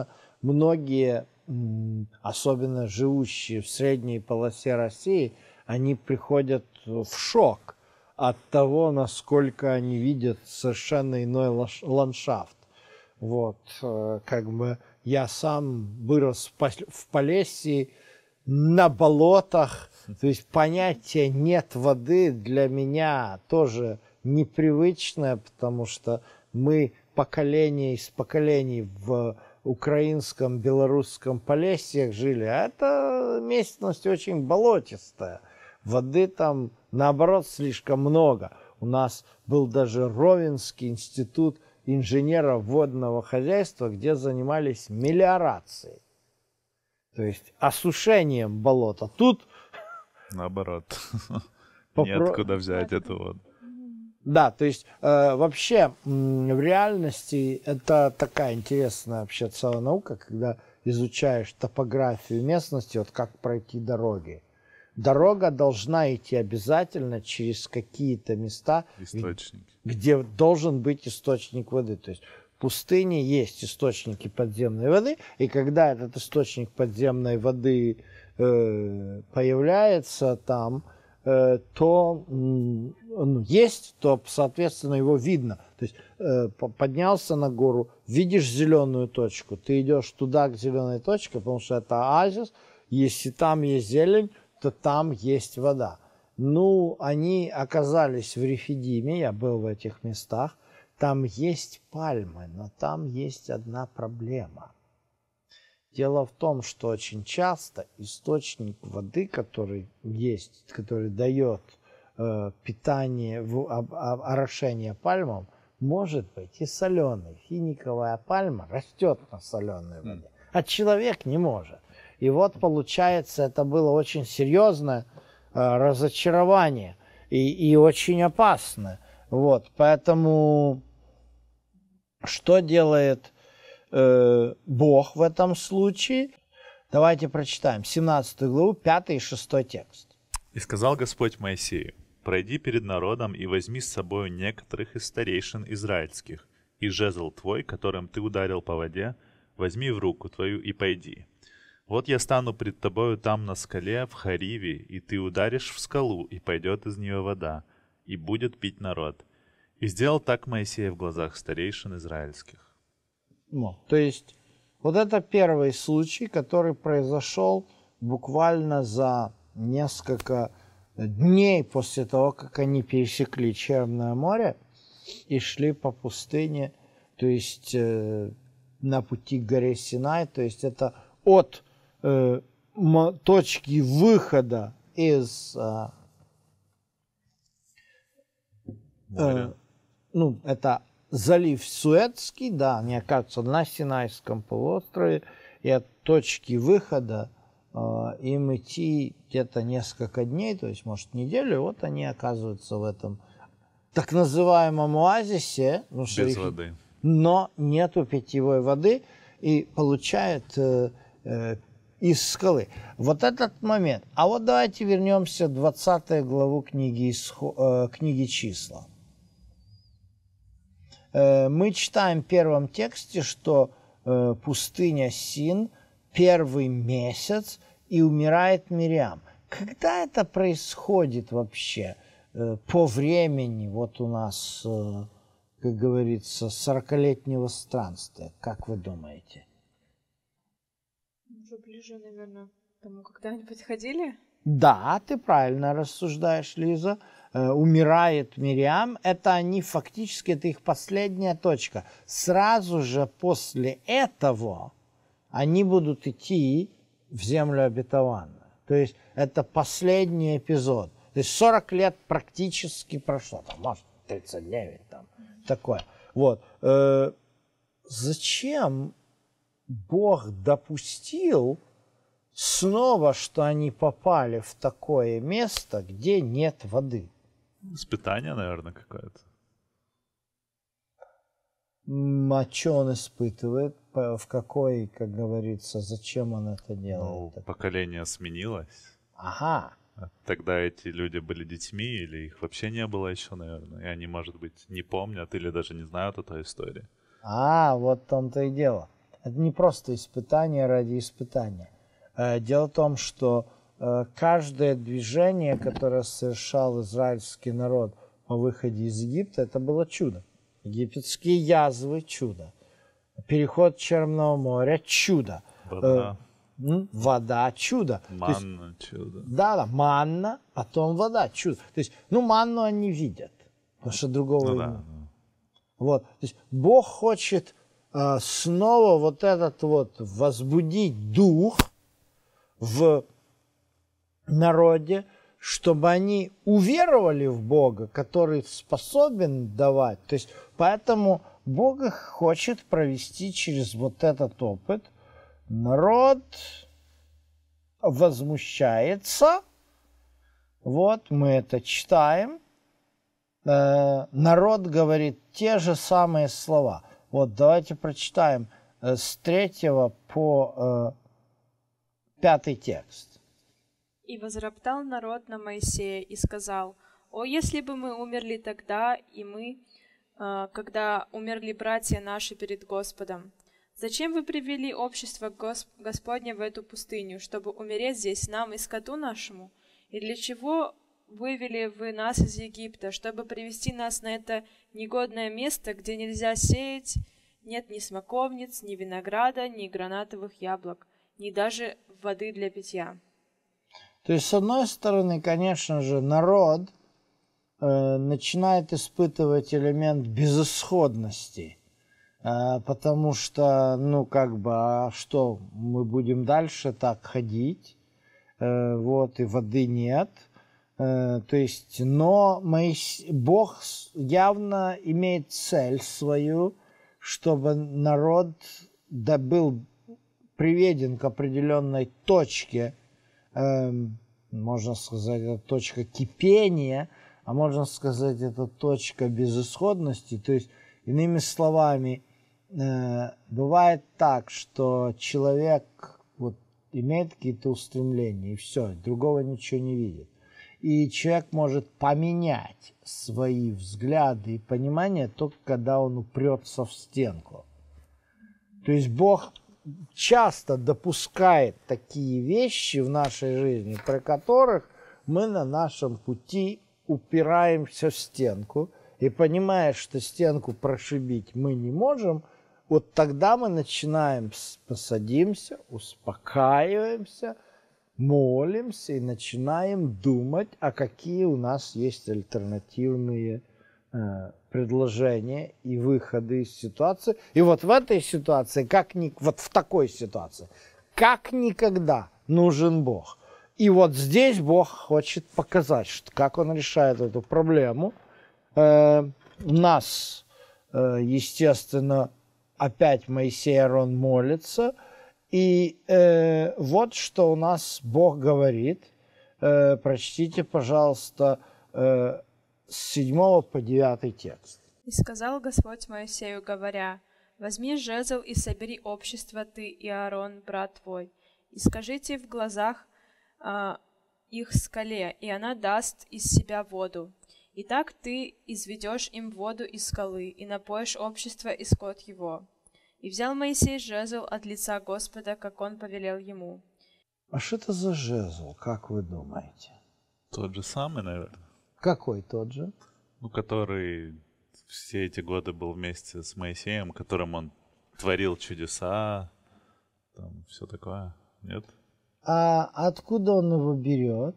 многие, особенно живущие в средней полосе России, они приходят в шок от того, насколько они видят совершенно иной ландшафт. Вот, как бы я сам вырос в Полесье, на болотах, то есть понятие «нет воды» для меня тоже непривычное, потому что мы поколение из поколений в украинском, белорусском Полесьях жили, а это местность очень болотистая. Воды там, наоборот, слишком много. У нас был даже Ровенский институт инженеров водного хозяйства, где занимались мелиорацией, то есть осушением болота. Тут наоборот, попро... неоткуда взять эту воду. Да, то есть э, вообще в реальности это такая интересная вообще целая наука, когда изучаешь топографию местности, вот как пройти дороги. Дорога должна идти обязательно через какие-то места, источники, где должен быть источник воды. То есть в пустыне есть источники подземной воды, и когда этот источник подземной воды э, появляется там, э, то ну, есть, то, соответственно, его видно. То есть э, поднялся на гору, видишь зеленую точку, ты идешь туда, к зеленой точке, потому что это оазис, если там есть зелень, то там есть вода. Ну, они оказались в Рефидиме, я был в этих местах, там есть пальмы, но там есть одна проблема. Дело в том, что очень часто источник воды, который есть, который дает э, питание, в, об, об, орошение пальмам, может быть и соленый. Финиковая пальма растет на соленой воде, а человек не может. И вот, получается, это было очень серьезное э, разочарование и, и очень опасное. Вот, поэтому что делает э, Бог в этом случае? Давайте прочитаем семнадцатую главу, пятый и шестой текст. «И сказал Господь Моисею: пройди перед народом и возьми с собой некоторых из старейшин израильских, и жезл твой, которым ты ударил по воде, возьми в руку твою и пойди. Вот я стану пред тобою там на скале в Хариве, и ты ударишь в скалу, и пойдет из нее вода, и будет пить народ. И сделал так Моисей в глазах старейшин израильских». Ну, то есть вот это первый случай, который произошел буквально за несколько дней после того, как они пересекли Черное море и шли по пустыне, то есть э, на пути к горе Синай, то есть это от э, точки выхода из э, э, ну, это залив Суэцкий, да, они оказываются на Синайском полуострове, и от точки выхода э, им идти где-то несколько дней, то есть, может, неделю, и вот они оказываются в этом так называемом оазисе. Ну, без их, воды. Но нету питьевой воды, и получают э, э, из скалы. Вот этот момент. А вот давайте вернемся в двадцатую главу книги, э, книги «Числа». Э, мы читаем в первом тексте, что э, пустыня Син, первый месяц, и умирает Мириам. Когда это происходит вообще э, по времени, вот у нас, э, как говорится, сорокалетнего странствия, как вы думаете? Уже ближе, наверное, к тому, когда они подходили. Да, ты правильно рассуждаешь, Лиза. Э, умирает Мириам, это они фактически, это их последняя точка. Сразу же после этого они будут идти в землю обетованную. То есть это последний эпизод. То есть сорок лет практически прошло, там, может, тридцать девять, там, такое. Вот. Э, зачем Бог допустил снова, что они попали в такое место, где нет воды? Испытание, наверное, какое-то. А что он испытывает? В какой, как говорится, зачем он это делает? Ну, поколение сменилось. Ага. Тогда эти люди были детьми, или их вообще не было еще, наверное. И они, может быть, не помнят или даже не знают о той истории. А, вот в том-то и дело. Это не просто испытание ради испытания. Дело в том, что каждое движение, которое совершал израильский народ по выходе из Египта, это было чудо. Египетские язвы – чудо. Переход Черного моря – чудо. Вода. Вода – чудо. Манна – чудо. Да, да, манна, потом вода – чудо. То есть, ну, манну они видят, потому что другого Ну, нет. да. Вот. То есть Бог хочет э, снова вот этот вот возбудить дух в народе, чтобы они уверовали в Бога, который способен давать. То есть поэтому Бог их хочет провести через вот этот опыт. Народ возмущается. Вот, мы это читаем. Э, народ говорит те же самые слова. Вот, давайте прочитаем э, с третьего по э, пятый текст. «И возроптал народ на Моисея и сказал: О, если бы мы умерли тогда, и мы, э, когда умерли братья наши перед Господом! Зачем вы привели общество Гос- Господне в эту пустыню, чтобы умереть здесь нам и скоту нашему? И для чего вывели вы нас из Египта, чтобы привести нас на это негодное место, где нельзя сеять, нет ни смоковниц, ни винограда, ни гранатовых яблок, ни даже воды для питья?» То есть, с одной стороны, конечно же, народ э, начинает испытывать элемент безысходности, э, потому что, ну, как бы, а что, мы будем дальше так ходить, э, вот, и воды нет. Э, то есть, но Моис... Бог явно имеет цель свою, чтобы народ да, был приведен к определенной точке, можно сказать, это точка кипения, а можно сказать, это точка безысходности. То есть, иными словами, бывает так, что человек вот, имеет какие-то устремления, и все, другого ничего не видит. И человек может поменять свои взгляды и понимания только когда он упрется в стенку. То есть Бог часто допускает такие вещи в нашей жизни, при которых мы на нашем пути упираемся в стенку, и понимая, что стенку прошибить мы не можем, вот тогда мы начинаем, посадимся, успокаиваемся, молимся и начинаем думать, а какие у нас есть альтернативные э, предложения и выходы из ситуации. И вот в этой ситуации, как ни, вот в такой ситуации, как никогда нужен Бог. И вот здесь Бог хочет показать, что, как Он решает эту проблему. Э, нас, э, естественно, опять Моисей и Аарон молятся. И э, вот что у нас Бог говорит. Э, прочтите, пожалуйста, э, с седьмого по девятый текст. «И сказал Господь Моисею, говоря: Возьми жезл и собери общество ты и Аарон, брат твой, и скажите в глазах а, их скале, и она даст из себя воду. И так ты изведешь им воду из скалы, и напоишь общество и скот его. И взял Моисей жезл от лица Господа, как он повелел ему». А что это за жезл, как вы думаете? Тот же самый, наверное. Какой тот же? Ну, который все эти годы был вместе с Моисеем, которым он творил чудеса, там все такое, нет? А откуда он его берет?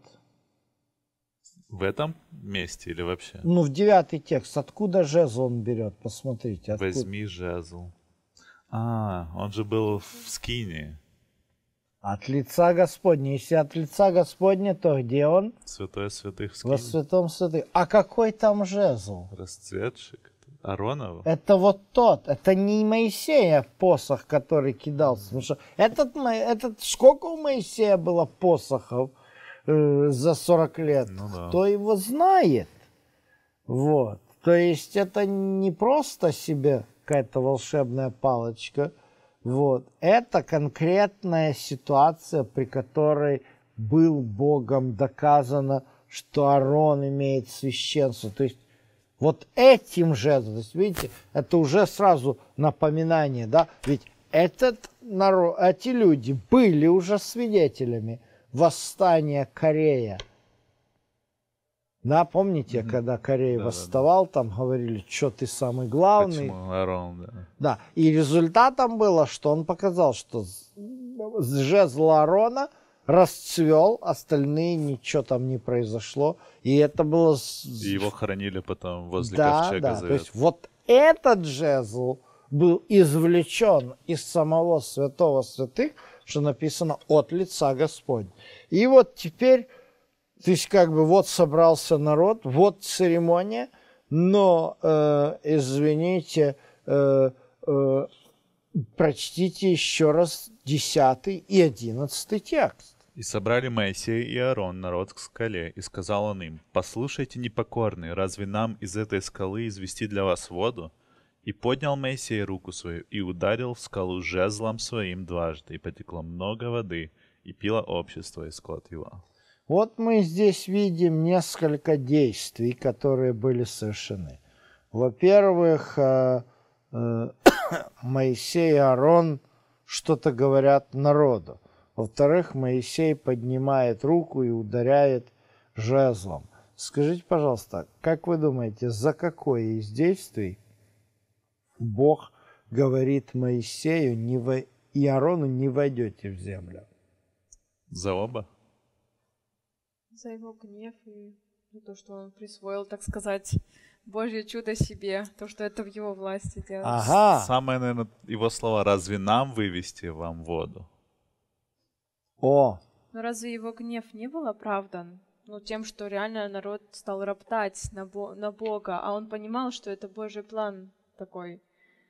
В этом месте или вообще? Ну, в девятый текст. Откуда жезл он берет? Посмотрите. Откуда? Возьми жезл. А, он же был в скинии. От лица Господня. Если от лица Господня, то где он? Святой святых в Во скинии. святом святых. А какой там жезл? Расцветший. Аронова? Это вот тот. Это не Моисея посох, который кидался. Потому что этот, этот сколько у Моисея было посохов э, за сорок лет? Ну да. Кто его знает? Вот. То есть это не просто себе какая-то волшебная палочка. Вот. Это конкретная ситуация, при которой был Богом доказано, что Аарон имеет священство. То есть вот этим жезлом, то есть, видите, это уже сразу напоминание, да, ведь этот народ, эти люди были уже свидетелями восстания Корея. Да, помните, mm-hmm. когда Корей да, восставал, да, да. там говорили, что ты самый главный. Почему Аарон, да. Да, и результатом было, что он показал, что жезл Аарона расцвел, остальные ничего там не произошло. И это было... И его хоронили потом возле да, ковчега да, Завета. То есть вот этот жезл был извлечен из самого святого святых, что написано от лица Господня. И вот теперь, то есть как бы вот собрался народ, вот церемония, но, э, извините, э, э, прочтите еще раз десятый и одиннадцатый текст. «И собрали Моисей и Аарон народ к скале, и сказал он им, послушайте, непокорные, разве нам из этой скалы извести для вас воду? И поднял Моисей руку свою, и ударил в скалу жезлом своим дважды, и потекло много воды, и пило общество и скот его». Вот мы здесь видим несколько действий, которые были совершены. Во-первых, Моисей и Аарон что-то говорят народу. Во-вторых, Моисей поднимает руку и ударяет жезлом. Скажите, пожалуйста, как вы думаете, за какое из действий Бог говорит Моисею не во... и Аарону: не войдете в землю? За оба? За его гнев и то, что он присвоил, так сказать, Божье чудо себе, то, что это в его власти делать. Ага. Самое, наверное, его слова: разве нам вывести вам воду? О! Но разве его гнев не был оправдан? Ну, тем, что реально народ стал роптать на, Бо- на Бога, а он понимал, что это Божий план такой.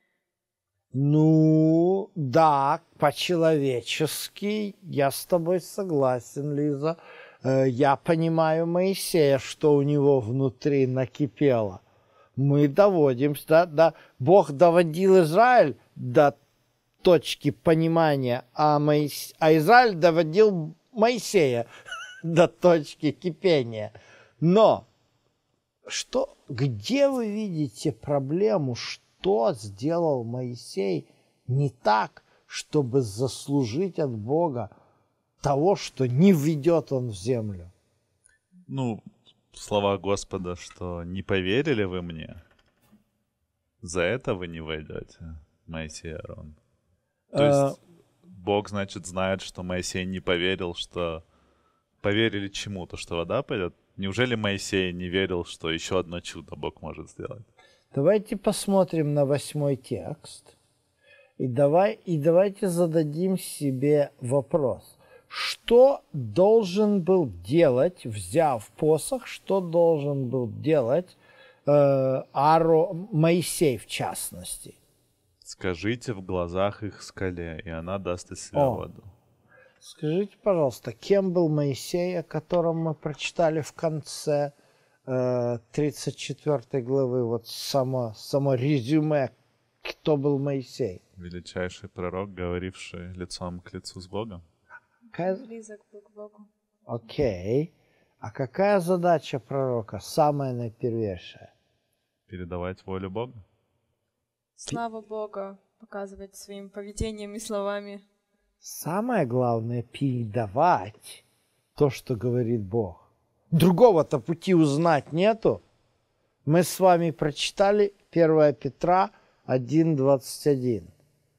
Ну, да, по-человечески я с тобой согласен, Лиза. Я понимаю Моисея, что у него внутри накипело. Мы доводимся, да, да. Бог доводил Израиль до точки понимания, а, Моис... а Израиль доводил Моисея до точки кипения. Но что, где вы видите проблему, что сделал Моисей не так, чтобы заслужить от Бога того, что не введет он в землю? Ну, слова Господа, что не поверили вы мне, за это вы не войдете, Моисей и Аарон. То есть Бог, значит, знает, что Моисей не поверил, что поверили чему-то, что вода пойдет. Неужели Моисей не верил, что еще одно чудо Бог может сделать? Давайте посмотрим на восьмой текст. И, давай, и давайте зададим себе вопрос. Что должен был делать, взяв посох, что должен был делать э, Аро, Моисей в частности? Скажите в глазах их скале, и она даст из себя О, воду. Скажите, пожалуйста, кем был Моисей, о котором мы прочитали в конце э, тридцать четвёртой главы? Вот само, само резюме, кто был Моисей? Величайший пророк, говоривший лицом к лицу с Богом. Какая... Близок был к Богу. Окей. А какая задача пророка, самая наипервейшая? Передавать волю Бога. Славу Бога показывать своим поведением и словами. Самое главное — передавать то, что говорит Бог. Другого-то пути узнать нету. Мы с вами прочитали первое Петра один двадцать один.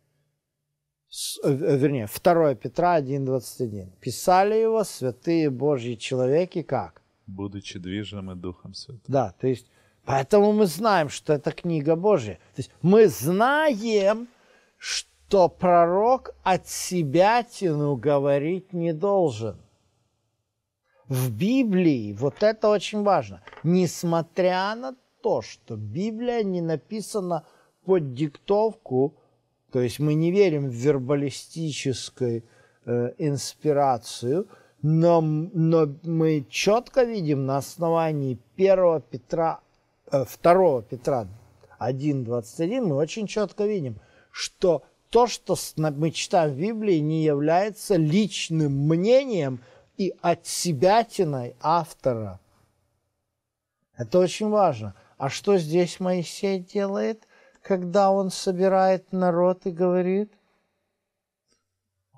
Вернее, второе Петра один двадцать один. Писали его святые Божьи человеки как? Будучи движимы Духом Святым. Да, то есть, поэтому мы знаем, что это книга Божья. То есть мы знаем, что пророк от себятину говорить не должен. В Библии, вот это очень важно, несмотря на то, что Библия не написана под диктовку, то есть мы не верим в вербалистическую э, инспирацию, но, но мы четко видим на основании первого Петра, э, второго Петра один двадцать один, мы очень четко видим, что то, что мы читаем в Библии, не является личным мнением и отсебятиной автора. Это очень важно. А что здесь Моисей делает, когда он собирает народ и говорит?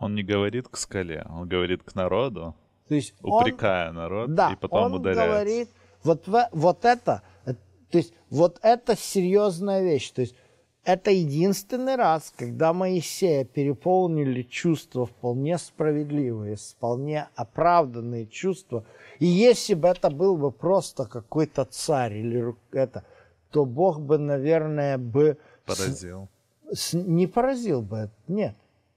Он не говорит к скале, он говорит к народу, То есть упрекая он, народ, да, и потом он ударяет. говорит, вот, в, вот это, то есть вот это серьезная вещь. То есть это единственный раз, когда Моисея переполнили чувства вполне справедливые, вполне оправданные чувства. И если бы это был бы просто какой-то царь или это, то Бог бы, наверное, бы Поразил. С, с, не поразил бы, нет.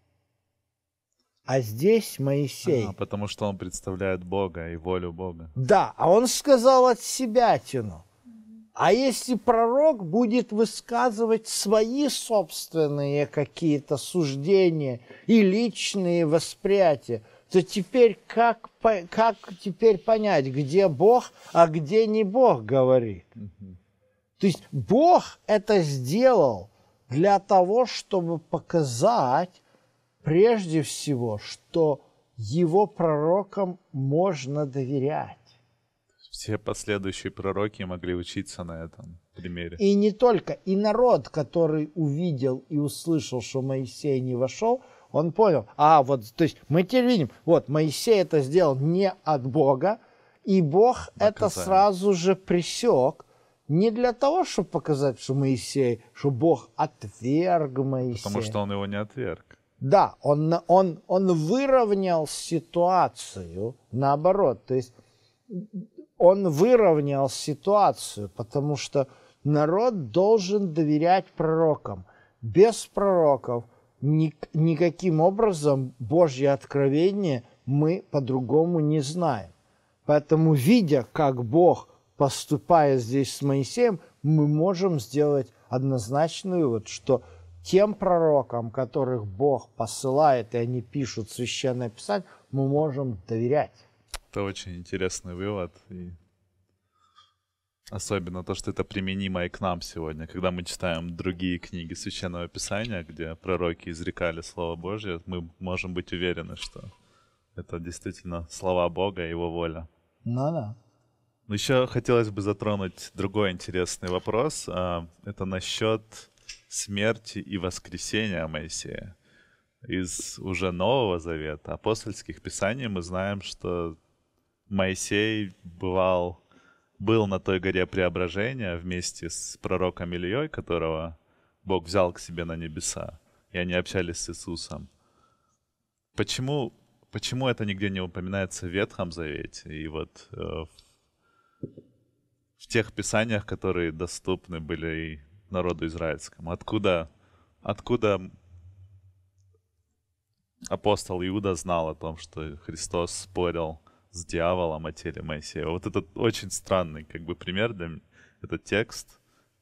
А здесь Моисей. А, потому что он представляет Бога и волю Бога. Да, а он сказал от себя тяну. А если пророк будет высказывать свои собственные какие-то суждения и личные восприятия, то теперь как, как теперь понять, где Бог, а где не Бог говорит? Угу. То есть Бог это сделал для того, чтобы показать, прежде всего, что его пророкам можно доверять. Все последующие пророки могли учиться на этом примере. И не только. И народ, который увидел и услышал, что Моисей не вошел, он понял. А, вот, то есть мы теперь видим, вот, Моисей это сделал не от Бога, и Бог Наказание. Это сразу же пресек. Не для того, чтобы показать, что Моисей, что Бог отверг Моисея. Потому что он его не отверг. Да, он, он, он выровнял ситуацию наоборот. То есть он выровнял ситуацию, потому что народ должен доверять пророкам. Без пророков ни, никаким образом Божье откровение мы по-другому не знаем. Поэтому, видя, как Бог, поступая здесь с Моисеем, мы можем сделать однозначный вывод, что тем пророкам, которых Бог посылает, и они пишут Священное Писание, мы можем доверять. Это очень интересный вывод. И особенно то, что это применимо и к нам сегодня. Когда мы читаем другие книги Священного Писания, где пророки изрекали Слово Божье, мы можем быть уверены, что это действительно слова Бога и Его воля. Ну да. Еще хотелось бы затронуть другой интересный вопрос. Это насчет смерти и воскресения Моисея. Из уже Нового Завета, апостольских писаний, мы знаем, что Моисей бывал, был на той горе Преображения вместе с пророком Ильей, которого Бог взял к себе на небеса, и они общались с Иисусом. Почему, почему это нигде не упоминается в Ветхом Завете и вот э, в, в тех писаниях, которые доступны были и народу израильскому? Откуда, откуда апостол Иуда знал о том, что Христос спорил с дьяволом о теле Моисея? Вот это очень странный как бы пример для меня, этот текст.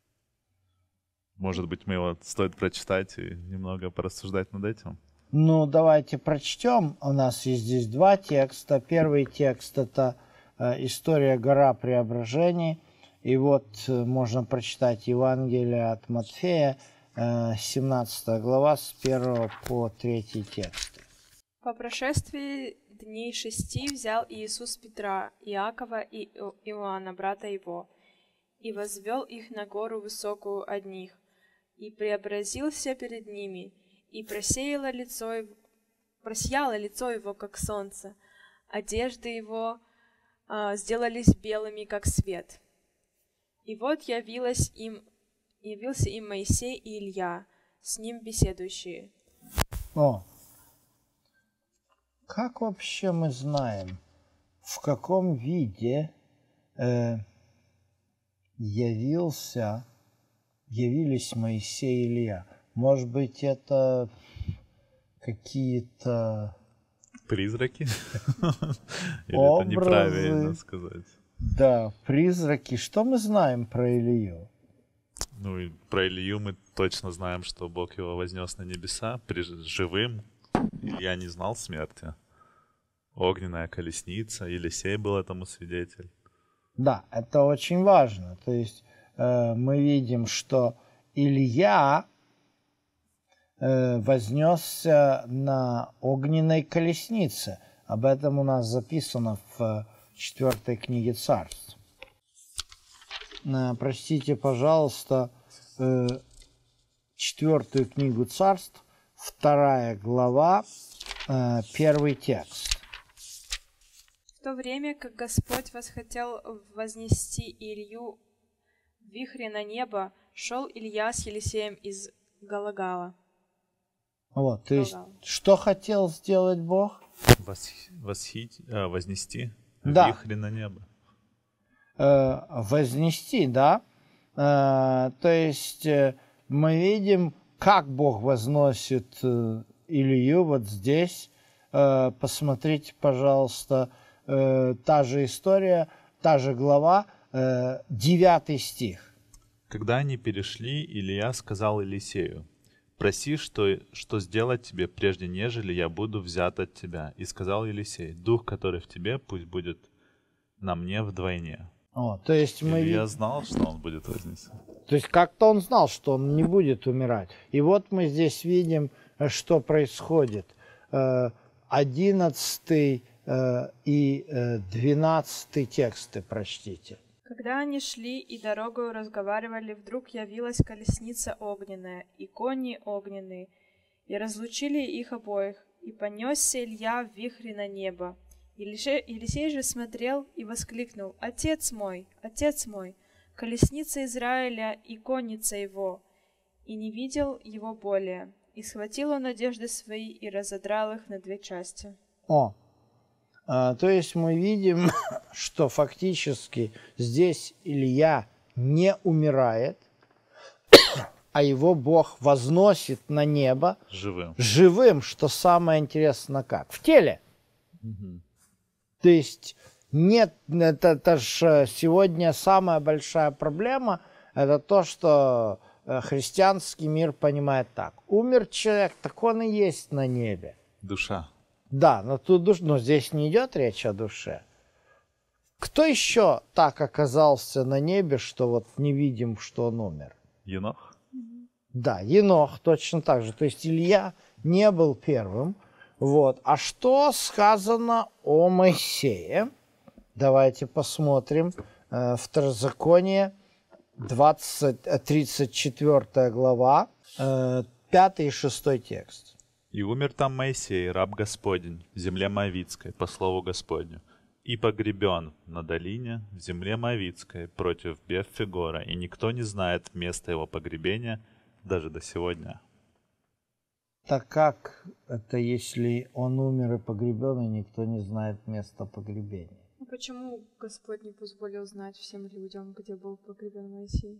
Может быть, мы его стоит прочитать и немного порассуждать над этим? Ну, давайте прочтем. У нас есть здесь два текста. Первый текст – это э, история гора Преображений. И вот э, можно прочитать Евангелие от Матфея, э, семнадцатая глава, с первого по третий текст. По прошествии дней шести взял Иисус Петра, Иакова и Иоанна, брата его, и возвел их на гору высокую одних, и преобразился перед ними, и просеяло лицо его, просияло лицо его, как солнце, одежды его а, сделались белыми, как свет. И вот явилось им, явился им Моисей и Илья, с ним беседующие. О, как вообще мы знаем, в каком виде э, явился, явились Моисей и Илья? Может быть, это какие-то призраки? Или это неправильно сказать? Да, призраки. Что мы знаем про Илью? Ну, и про Илью мы точно знаем, что Бог его вознес на небеса при живым. Илья не знал смерти. Огненная колесница, Елисей был этому свидетель. Да, это очень важно. То есть э, мы видим, что Илья э, вознесся на огненной колеснице. Об этом у нас записано в четвертой книге Царств. Э, простите, пожалуйста, э, четвертую книгу Царств, вторая глава, э, первый текст. В то время, как Господь восхотел вознести Илью в вихре на небо, шел Илья с Елисеем из Галагала. Вот, то есть, что хотел сделать Бог? Восхи... Восхить... а, вознести Да. вихри на небо. Э, вознести, да. Э, то есть э, мы видим, как Бог возносит э, Илью вот здесь. Э, посмотрите, пожалуйста, э, та же история, та же глава, э, девятый стих. Когда они перешли, Илья сказал Елисею: «Проси, что, что сделать тебе, прежде нежели я буду взят от тебя». И сказал Елисей: «Дух, который в тебе, пусть будет на мне вдвойне». О, то есть мы Илья ви- знал, что он будет вознесен. То есть как-то он знал, что он не будет умирать. И вот мы здесь видим, э, что происходит. Э, Одиннадцатый э, и э, двенадцатый тексты прочтите. Когда они шли и дорогою разговаривали, вдруг явилась колесница огненная и кони огненные, и разлучили их обоих, и понесся Илья в вихре на небо. Елисей, Елисей же смотрел и воскликнул: «Отец мой, отец мой, колесница Израиля и конница его!» И не видел его более. И схватил он одежды свои и разодрал их на две части. О, а, то есть мы видим, что фактически здесь Илья не умирает, а его Бог возносит на небо Живым. живым, что самое интересное, как? В теле. То есть нет, это, это же сегодня самая большая проблема, это то, что э, христианский мир понимает так. Умер человек, так он и есть на небе. Душа. Да, но, тут душ... но здесь не идет речь о душе. Кто еще так оказался на небе, что вот не видим, что он умер? Енох? Да, Енох точно так же. То есть Илья не был первым. Вот. А что сказано о Моисее? Давайте посмотрим. Э, Второзаконие, двадцать, тридцать четвёртая глава, э, пятый и шестой текст. «И умер там Моисей, раб Господень, в земле Моавицкой, по слову Господню, и погребен на долине в земле Моавицкой против Беф-Фегора, и никто не знает места его погребения даже до сегодня». Так как это, если он умер и погребен, и никто не знает места погребения? А почему Господь не позволил знать всем людям, где был погребен Моисей?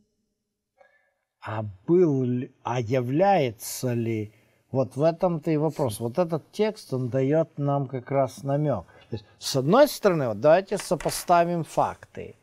А был ли, а является ли, вот в этом-то и вопрос. Вот этот текст, он дает нам как раз намек. То есть, с одной стороны, вот давайте сопоставим факты.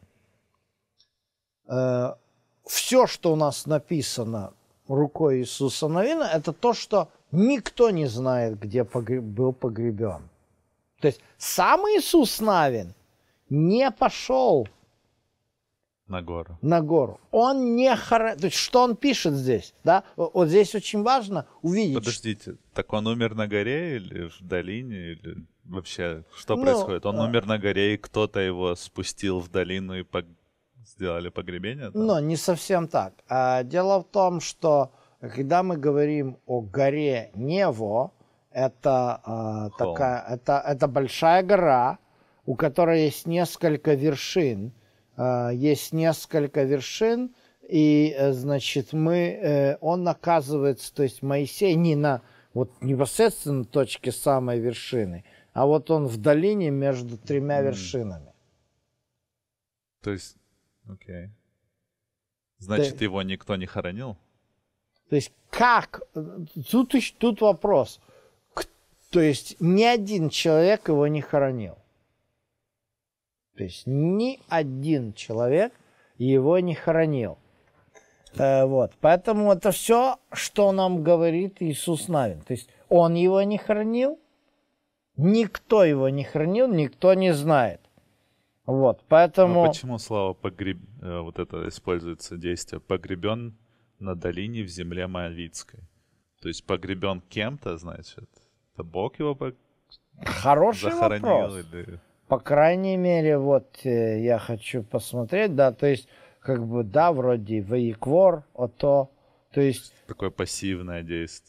Э, все, что у нас написано рукой Иисуса Навина, это то, что никто не знает, где погреб, был погребен. То есть сам Иисус Навин не пошел На гору. на гору. Он не хоронил. То есть что он пишет здесь? Да? Вот здесь очень важно увидеть. Подождите, так он умер на горе или в долине, или вообще что Ну, происходит? Он а- умер на горе, и кто-то его спустил в долину и пог- сделали погребение там? Но не совсем так. А, дело в том, что когда мы говорим о горе Нево, это, а, Холм. такая, это, это большая гора, у которой есть несколько вершин. А, есть несколько вершин, и, э, значит, мы, э, он оказывается, то есть Моисей не на вот непосредственно точке самой вершины, а вот он в долине между тремя Мгм. вершинами. То есть, окей. Значит, его никто не хоронил? То есть как? Тут, ещё- тут вопрос. К- То есть ни один человек его не хоронил. То есть ни один человек его не хоронил. Э, вот. Поэтому это все, что нам говорит Иисус Навин. То есть он его не хоронил, никто его не хоронил, никто не знает. Вот. Поэтому... Но почему слово погреб... э, вот это используется действие «погребен на долине в земле Моавицкой»? То есть погребен кем-то, значит? Это Бог его пог- Хороший захоронил? вопрос. Или... По крайней мере, вот э, я хочу посмотреть, да, то есть, как бы, да, вроде Ваиквор, ото, то есть, Такое пассивное действие.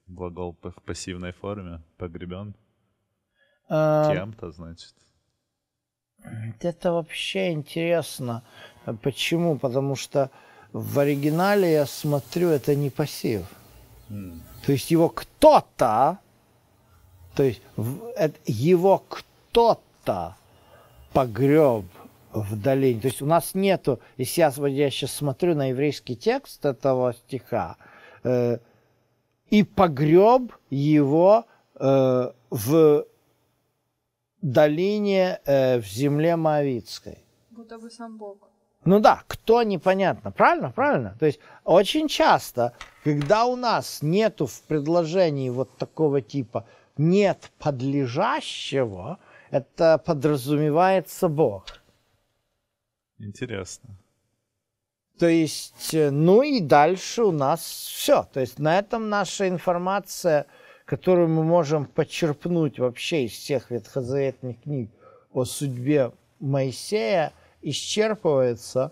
Глагол п- в пассивной форме. Погребен. А, Кем-то, значит. Это вообще интересно. Почему? Потому что в оригинале, я смотрю, это не пассив. М. То есть его кто-то, то есть в- это его кто-то погреб в долине. То есть у нас нету, если я, вот я сейчас смотрю на еврейский текст этого стиха, э, и погреб его э, в долине, э, в земле Моавитской. Будто бы сам Бог. Ну да, кто непонятно, правильно, правильно. То есть очень часто, когда у нас нету в предложении вот такого типа нет подлежащего, это подразумевается Бог. Интересно. То есть, э, ну и дальше у нас все. То есть на этом наша информация, которую мы можем почерпнуть вообще из всех ветхозаветных книг о судьбе Моисея, исчерпывается.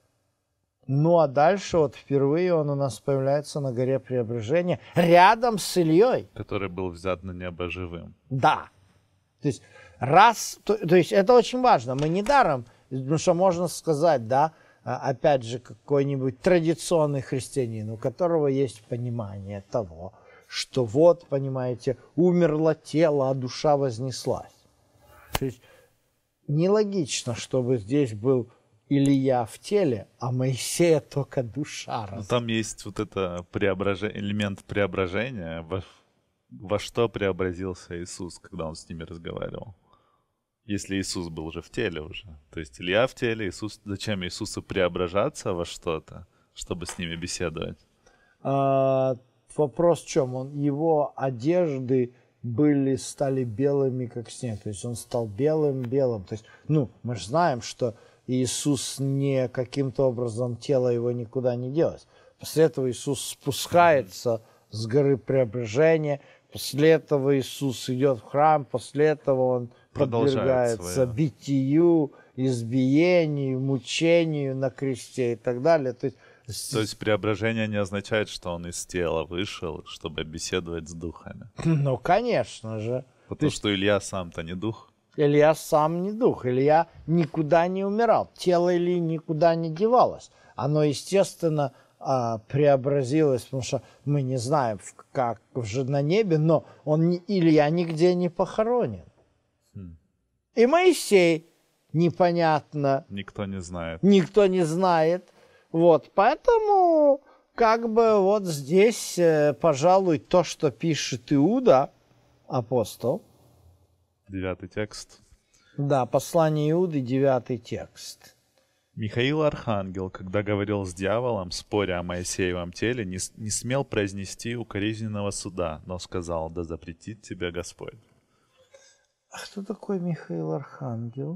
Ну а дальше вот впервые он у нас появляется на горе Преображения рядом с Ильей. Который был взят на небо живым. Да. То есть раз, то, то есть это очень важно. Мы недаром, потому что можно сказать, да, а, опять же, какой-нибудь традиционный христианин, у которого есть понимание того, что вот, понимаете, умерло тело, а душа вознеслась. То есть нелогично, чтобы здесь был Илья в теле, а Моисея только душа. Ну, раз- там есть вот это преображе... элемент преображения, во... во что преобразился Иисус, когда он с ними разговаривал. Если Иисус был уже в теле уже. То есть Илья в теле, Иисус... Зачем Иисусу преображаться во что-то, чтобы с ними беседовать? А, вопрос в чем? Он, его одежды были, стали белыми, как снег. То есть он стал белым-белым. То есть, ну, мы же знаем, что Иисус не каким-то образом, тело его никуда не делось. После этого Иисус спускается с горы Преображения. После этого Иисус идет в храм. После этого он Продолжает подвергается свое. битию, избиению, мучению на кресте и так далее. То есть, То есть преображение не означает, что он из тела вышел, чтобы беседовать с духами. ну, конечно же. Потому что Илья сам-то не дух. Илья сам не дух, Илья никуда не умирал, тело Ильи никуда не девалось. Оно, естественно, а, преобразилось, потому что мы не знаем, в- как же на небе, но он, не- Илья нигде не похоронен. Хм. И Моисей непонятно, Никто не знает. никто не знает. Вот, поэтому как бы вот здесь, э, пожалуй, то, что пишет Иуда, апостол, Девятый текст. да, послание Иуды, девятый текст. Михаил Архангел, когда говорил с дьяволом, споря о Моисеевом теле, не, с- не смел произнести укоризненного суда, но сказал: «Да запретит тебя Господь». А кто такой Михаил Архангел?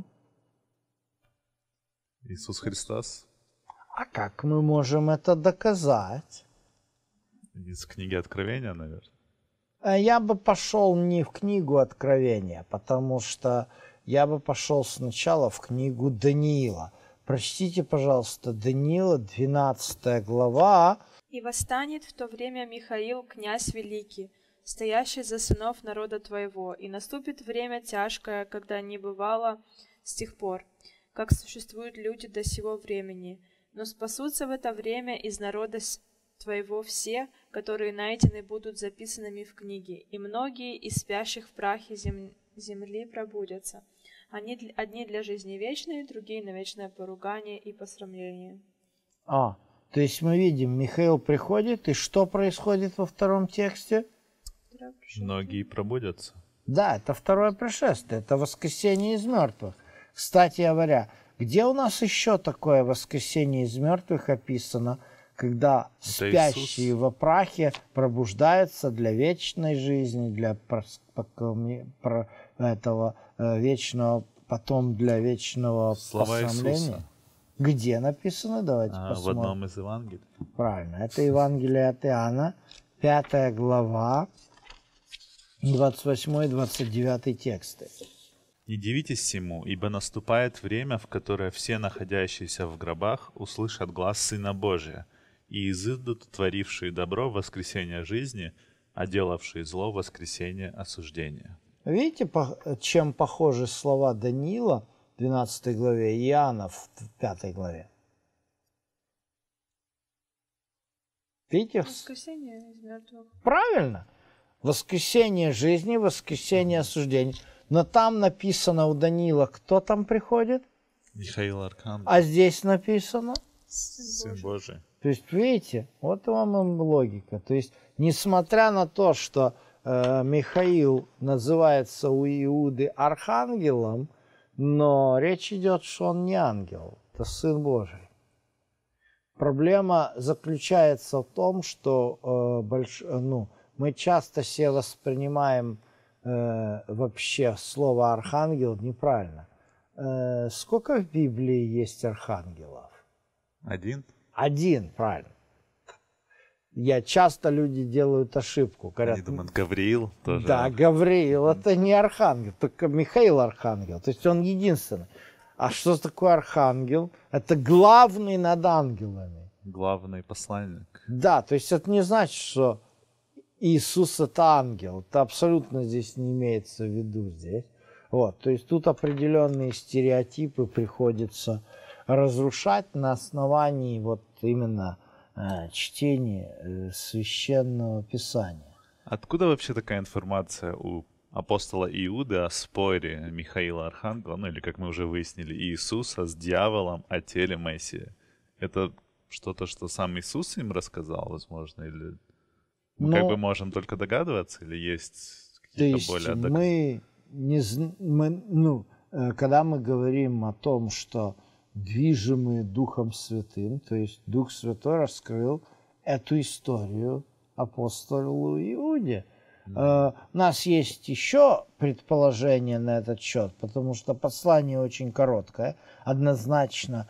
Иисус Христос А как мы можем это доказать? из книги Откровения, наверное. А я бы пошел не в книгу Откровения, потому что я бы пошел сначала в книгу Даниила. Прочтите, пожалуйста, Даниила, двенадцатая глава. «И восстанет в то время Михаил, князь великий, стоящий за сынов народа твоего, и наступит время тяжкое, когда не бывало с тех пор, как существуют люди до сего времени. Но спасутся в это время из народа с- твоего все, которые найдены будут записанными в книге, и многие из спящих в прахе зем- земли пробудятся. Они дл- одни для жизни вечной, другие на вечное поругание и посрамление». А, то есть мы видим, Михаил приходит, и что происходит во втором тексте? Многие пробудятся. Да, это второе пришествие, это воскресение из мертвых. Кстати говоря, где у нас еще такое воскресение из мертвых описано, когда Это спящие Иисус. во прахе пробуждаются для вечной жизни, для прос- покоми- про- этого э, вечного, потом для вечного Слова посрамления? Иисуса. Где написано? Давайте А, в посмотрим. одном из Евангелий. Правильно, это Евангелие от Иоанна, пятая глава, двадцать восьмой двадцать девятый тексты. «Не дивитесь сему, ибо наступает время, в которое все находящиеся в гробах услышат глас Сына Божия, и изыдут творившие добро в воскресение жизни, а делавший зло воскресение осуждения. Видите, чем похожи слова Даниила в двенадцатой главе и Иоанна в пятой главе? Видите? Воскресение из мертвых. Правильно. Воскресение жизни, воскресение осуждения. Но там написано у Даниила, кто там приходит? Михаил Архангел. А здесь написано? Сын Божий. То есть, видите, вот вам и логика. То есть, несмотря на то, что э, Михаил называется у Иуды архангелом, но речь идет, что он не ангел, это Сын Божий. Проблема заключается в том, что э, больш... ну, мы часто все воспринимаем э, вообще слово архангел неправильно. Э, сколько в Библии есть архангелов? Один? Один, правильно. Я часто люди делают ошибку. Говорят, Они думают, Гавриил тоже. да, Гавриил это не архангел, только Михаил архангел. То есть он единственный. А что такое архангел? Это главный над ангелами. Главный посланник. Да, то есть это не значит, что Иисус это ангел. Это абсолютно здесь не имеется в виду здесь. Вот, то есть тут определенные стереотипы приходится разрушать на основании вот именно э, чтения э, священного писания. Откуда вообще такая информация у апостола Иуды о споре Михаила Архангела, ну или, как мы уже выяснили, Иисуса с дьяволом о теле Моисея? Это что-то, что сам Иисус им рассказал, возможно, или мы Но, как бы можем только догадываться, или есть то какие-то есть более... мы не, мы, ну, э, когда мы говорим о том, что движимые Духом Святым, то есть Дух Святой раскрыл эту историю апостолу Иуде. Uh, у нас есть еще предположение на этот счет, потому что послание очень короткое. Однозначно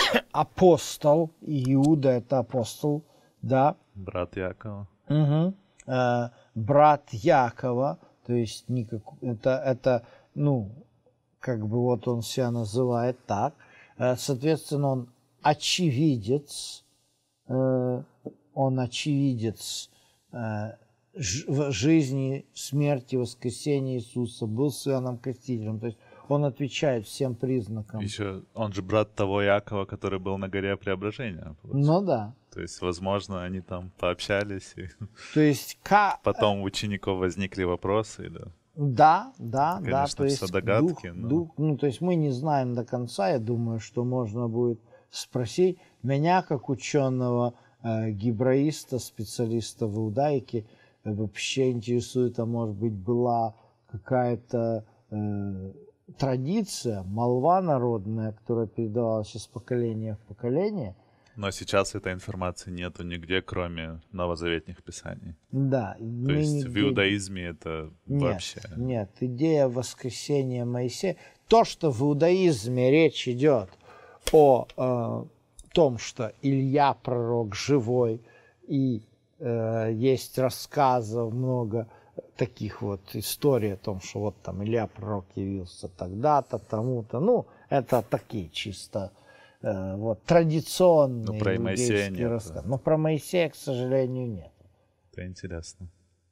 апостол, Иуда это апостол, да. Брат Якова. Угу. Uh, брат Якова, то есть никак, это, это, ну, как бы вот он себя называет так. Uh, соответственно, он очевидец, uh, он очевидец uh, в жизни, смерти, воскресения Иисуса, был Иоанном Крестителем. То есть он отвечает всем признакам. Еще он же брат того Якова, который был на горе Преображения. Ну да. То есть, возможно, они там пообщались, и то есть, к... потом у учеников возникли вопросы. Да, да, да. Конечно, да. То все есть, догадки. дух, Но... дух, ну, то есть мы не знаем до конца. Я думаю, что можно будет спросить меня, как ученого, э, гебраиста, специалиста в иудаике, вообще интересует, а может быть была какая-то э, традиция, молва народная, которая передавалась из поколения в поколение. Но сейчас этой информации нету нигде, кроме новозаветных писаний. Да. То есть нигде... в иудаизме это нет, вообще... Нет, идея воскресения Моисея. То, что в иудаизме речь идет о э, том, что Илья пророк живой, и э, есть рассказов много таких вот историй о том, что вот там Илья пророк явился тогда-то, тому-то. Ну, это такие чисто э, вот традиционные Но про Моисея нет. рассказы. Но про Моисея, к сожалению, нет. Это интересно.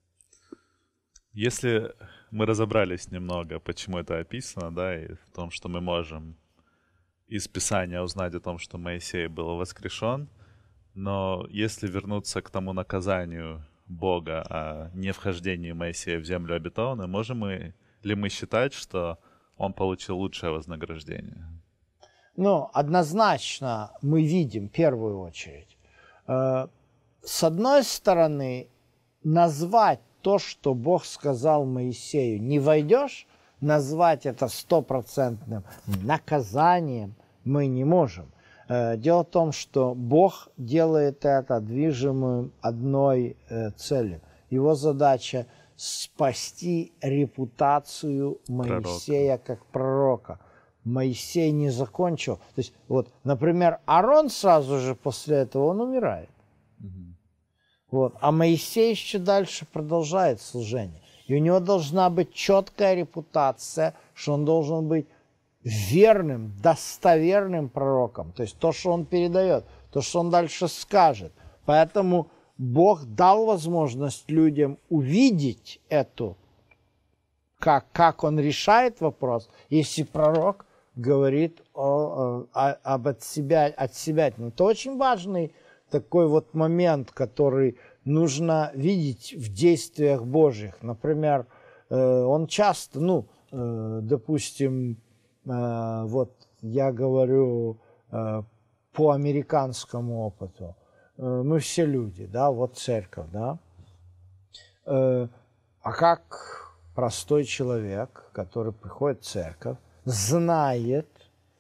Если мы разобрались немного, почему это описано, да, и в том, что мы можем из Писания узнать о том, что Моисей был воскрешен, но если вернуться к тому наказанию Бога о невхождении Моисея в землю обетованную, можем мы, ли мы считать, что он получил лучшее вознаграждение? Ну, однозначно мы видим, в первую очередь, э, с одной стороны, назвать то, что Бог сказал Моисею, не войдешь, назвать это стопроцентным наказанием мы не можем. Дело в том, что Бог делает это движимым одной целью. Его задача – спасти репутацию Моисея пророка. Как пророка. Моисей не закончил. То есть, вот, например, Аарон сразу же после этого он умирает. Угу. Вот, а Моисей еще дальше продолжает служение. И у него должна быть четкая репутация, что он должен быть верным, достоверным пророком. То есть то, что он передает, то, что он дальше скажет. Поэтому Бог дал возможность людям увидеть эту, как, как он решает вопрос, если пророк говорит о, о, об от себя, от себя. Это очень важный такой вот момент, который нужно видеть в действиях Божьих. Например, он часто, ну, допустим, вот я говорю по американскому опыту, мы все люди, да, вот церковь, да, а как простой человек, который приходит в церковь, знает,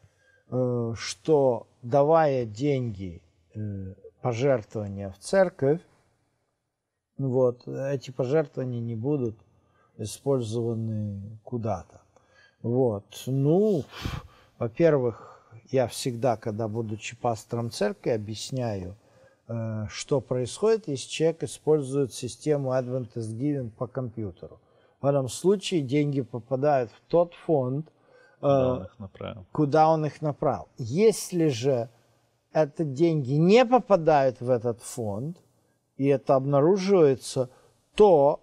что давая деньги, пожертвования в церковь, вот, эти пожертвования не будут использованы куда-то. Вот. Ну, во-первых, я всегда, когда будучи пастором церкви, объясняю, что происходит, если человек использует систему Adventist Giving по компьютеру. В этом случае деньги попадают в тот фонд, куда он их направил. Куда он их направил. Если же эти деньги не попадают в этот фонд, и это обнаруживается, то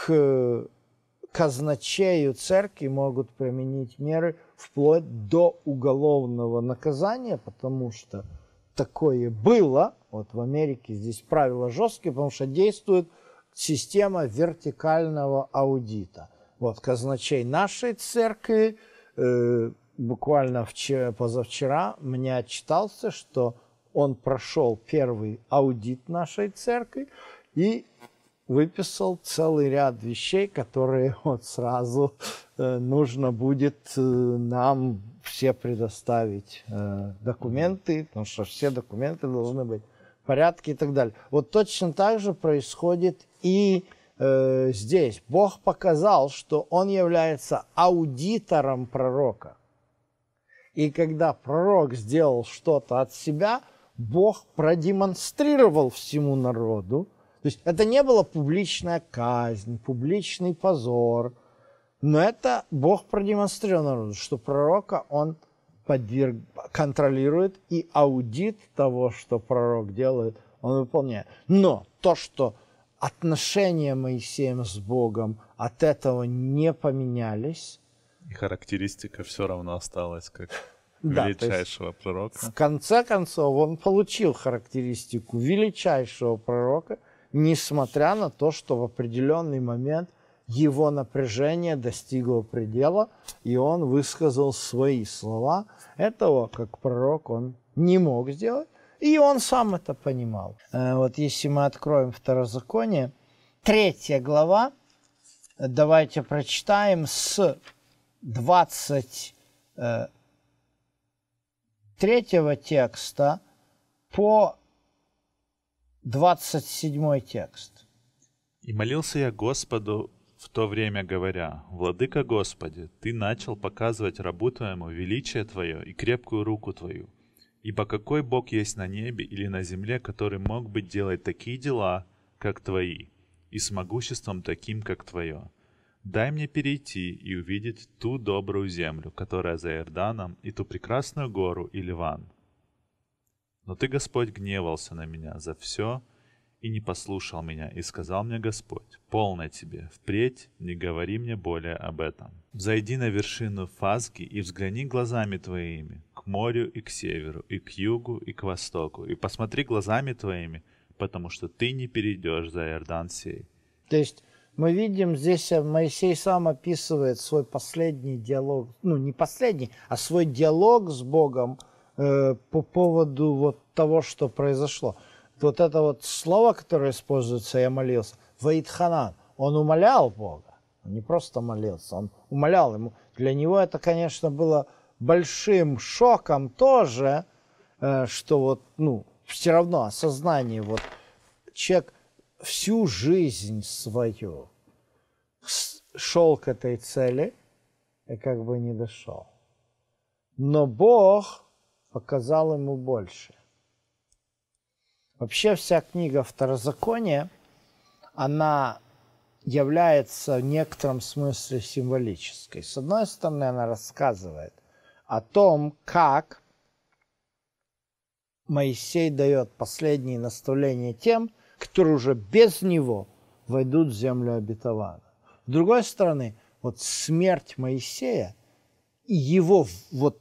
к казначею церкви могут применить меры вплоть до уголовного наказания, потому что такое было. Вот в Америке здесь правила жесткие, потому что действует система вертикального аудита. Вот казначей нашей церкви э, буквально вчера, позавчера мне отчитался, что он прошел первый аудит нашей церкви и выписал целый ряд вещей, которые вот сразу э, нужно будет э, нам все предоставить э, документы, потому что все документы должны быть в порядке и так далее. Вот точно так же происходит и э, здесь. Бог показал, что Он является аудитором пророка. И когда пророк сделал что-то от себя, Бог продемонстрировал всему народу. То есть это не была публичная казнь, публичный позор, но это Бог продемонстрировал народу, что пророка он подверг, контролирует, и аудит того, что пророк делает, он выполняет. Но то, что отношения Моисея с Богом от этого не поменялись, и характеристика все равно осталась как да, величайшего пророка. В конце концов, он получил характеристику величайшего пророка, несмотря на то, что в определенный момент его напряжение достигло предела, и он высказал свои слова. Этого, как пророк, он не мог сделать, и он сам это понимал. Вот если мы откроем Второзаконие, третья глава, давайте прочитаем с двадцать третьего текста по двадцать седьмой текст. «И молился я Господу в то время, говоря: Владыка Господи, Ты начал показывать рабу Твоему величие Твое и крепкую руку Твою. Ибо какой Бог есть на небе или на земле, который мог бы делать такие дела, как Твои, и с могуществом таким, как Твое? Дай мне перейти и увидеть ту добрую землю, которая за Иорданом, и ту прекрасную гору и Ливан. Но Ты, Господь, гневался на меня за все и не послушал меня, и сказал мне Господь: полно тебе, впредь не говори мне более об этом. Взойди на вершину Фазги и взгляни глазами твоими к морю и к северу, и к югу, и к востоку, и посмотри глазами твоими, потому что ты не перейдешь за Иордан сей». То есть мы видим, здесь Моисей сам описывает свой последний диалог, ну не последний, а свой диалог с Богом э, по поводу вот того, что произошло. Вот это вот слово, которое используется, я молился, Ваидханан, он умолял Бога, он не просто молился, он умолял ему. Для него это, конечно, было большим шоком тоже, э, что вот, ну, все равно осознание, вот человек всю жизнь свою шел к этой цели и как бы не дошел. Но Бог показал ему больше. Вообще вся книга Второзакония, она является в некотором смысле символической. С одной стороны, она рассказывает о том, как Моисей дает последние наставления тем, которые уже без него войдут в землю обетованную. С другой стороны, вот смерть Моисея и его вот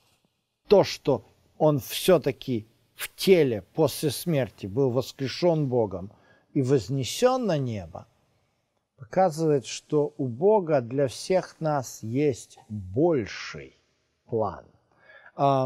то, что он все-таки в теле после смерти был воскрешен Богом и вознесен на небо, показывает, что у Бога для всех нас есть больший план. А,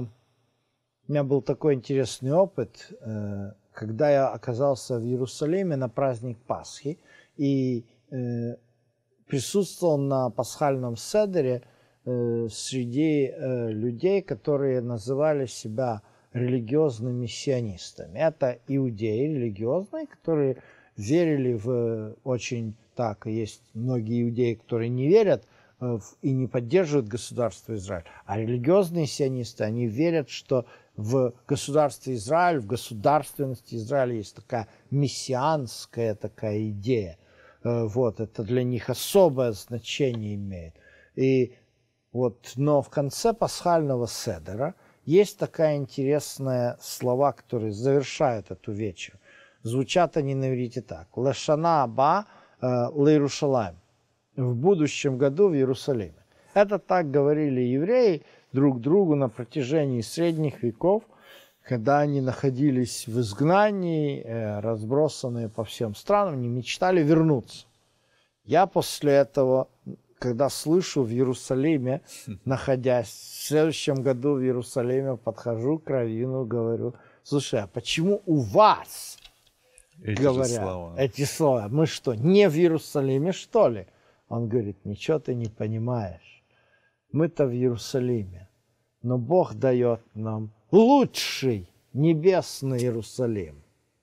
у меня был такой интересный опыт, э, когда я оказался в Иерусалиме на праздник Пасхи и э, присутствовал на пасхальном седере э, среди э, людей, которые называли себя религиозными сионистами. Это иудеи религиозные, которые верили в очень так, и есть многие иудеи, которые не верят э, в, и не поддерживают государство Израиль. А религиозные сионисты, они верят, что в государстве Израиль, в государственности Израиля есть такая мессианская такая идея. Э, вот, это для них особое значение имеет. И вот, но в конце пасхального седера есть такая интересная слова, которые завершают эту вечер. Звучат они на иврите так. «Лешана аба лейрушалаим». В будущем году в Иерусалиме. Это так говорили евреи друг другу на протяжении средних веков, когда они находились в изгнании, разбросанные по всем странам, они мечтали вернуться. Я после этого, когда слышу в Иерусалиме, находясь в следующем году в Иерусалиме, подхожу к раввину, говорю: слушай, а почему у вас Эти говорят слова. эти слова? Мы что, не в Иерусалиме, что ли? Он говорит: ничего ты не понимаешь. Мы-то в Иерусалиме, но Бог дает нам лучший небесный Иерусалим.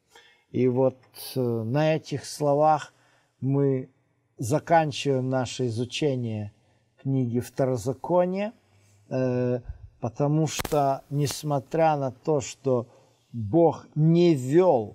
И вот на этих словах мы заканчиваем наше изучение книги Второзакония, потому что, несмотря на то, что Бог не ввел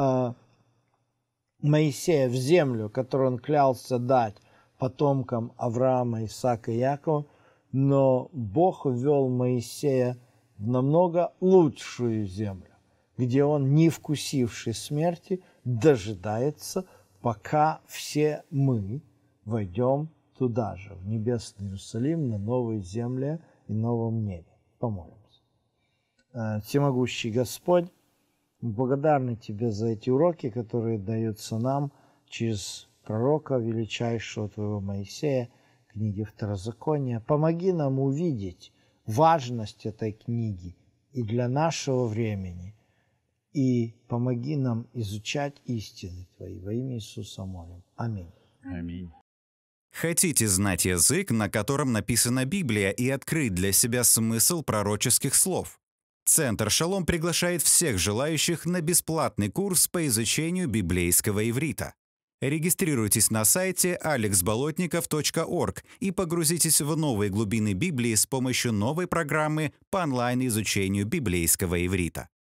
Моисея в землю, которую он клялся дать потомкам Авраама, Исаака и Якова, но Бог ввел Моисея в намного лучшую землю, где он, не вкусивший смерти, дожидается, пока все мы войдем туда же, в небесный Иерусалим, на новой земле и новом небе. Помолимся. Всемогущий Господь, мы благодарны Тебе за эти уроки, которые даются нам через пророка величайшего Твоего Моисея, книги Второзакония. Помоги нам увидеть важность этой книги и для нашего времени, и помоги нам изучать истины Твои. Во имя Иисуса молим. Аминь. Аминь. Хотите знать язык, на котором написана Библия, и открыть для себя смысл пророческих слов? Центр «Шалом» приглашает всех желающих на бесплатный курс по изучению библейского иврита. Регистрируйтесь на сайте алекс болотников точка орг и погрузитесь в новые глубины Библии с помощью новой программы по онлайн-изучению библейского иврита.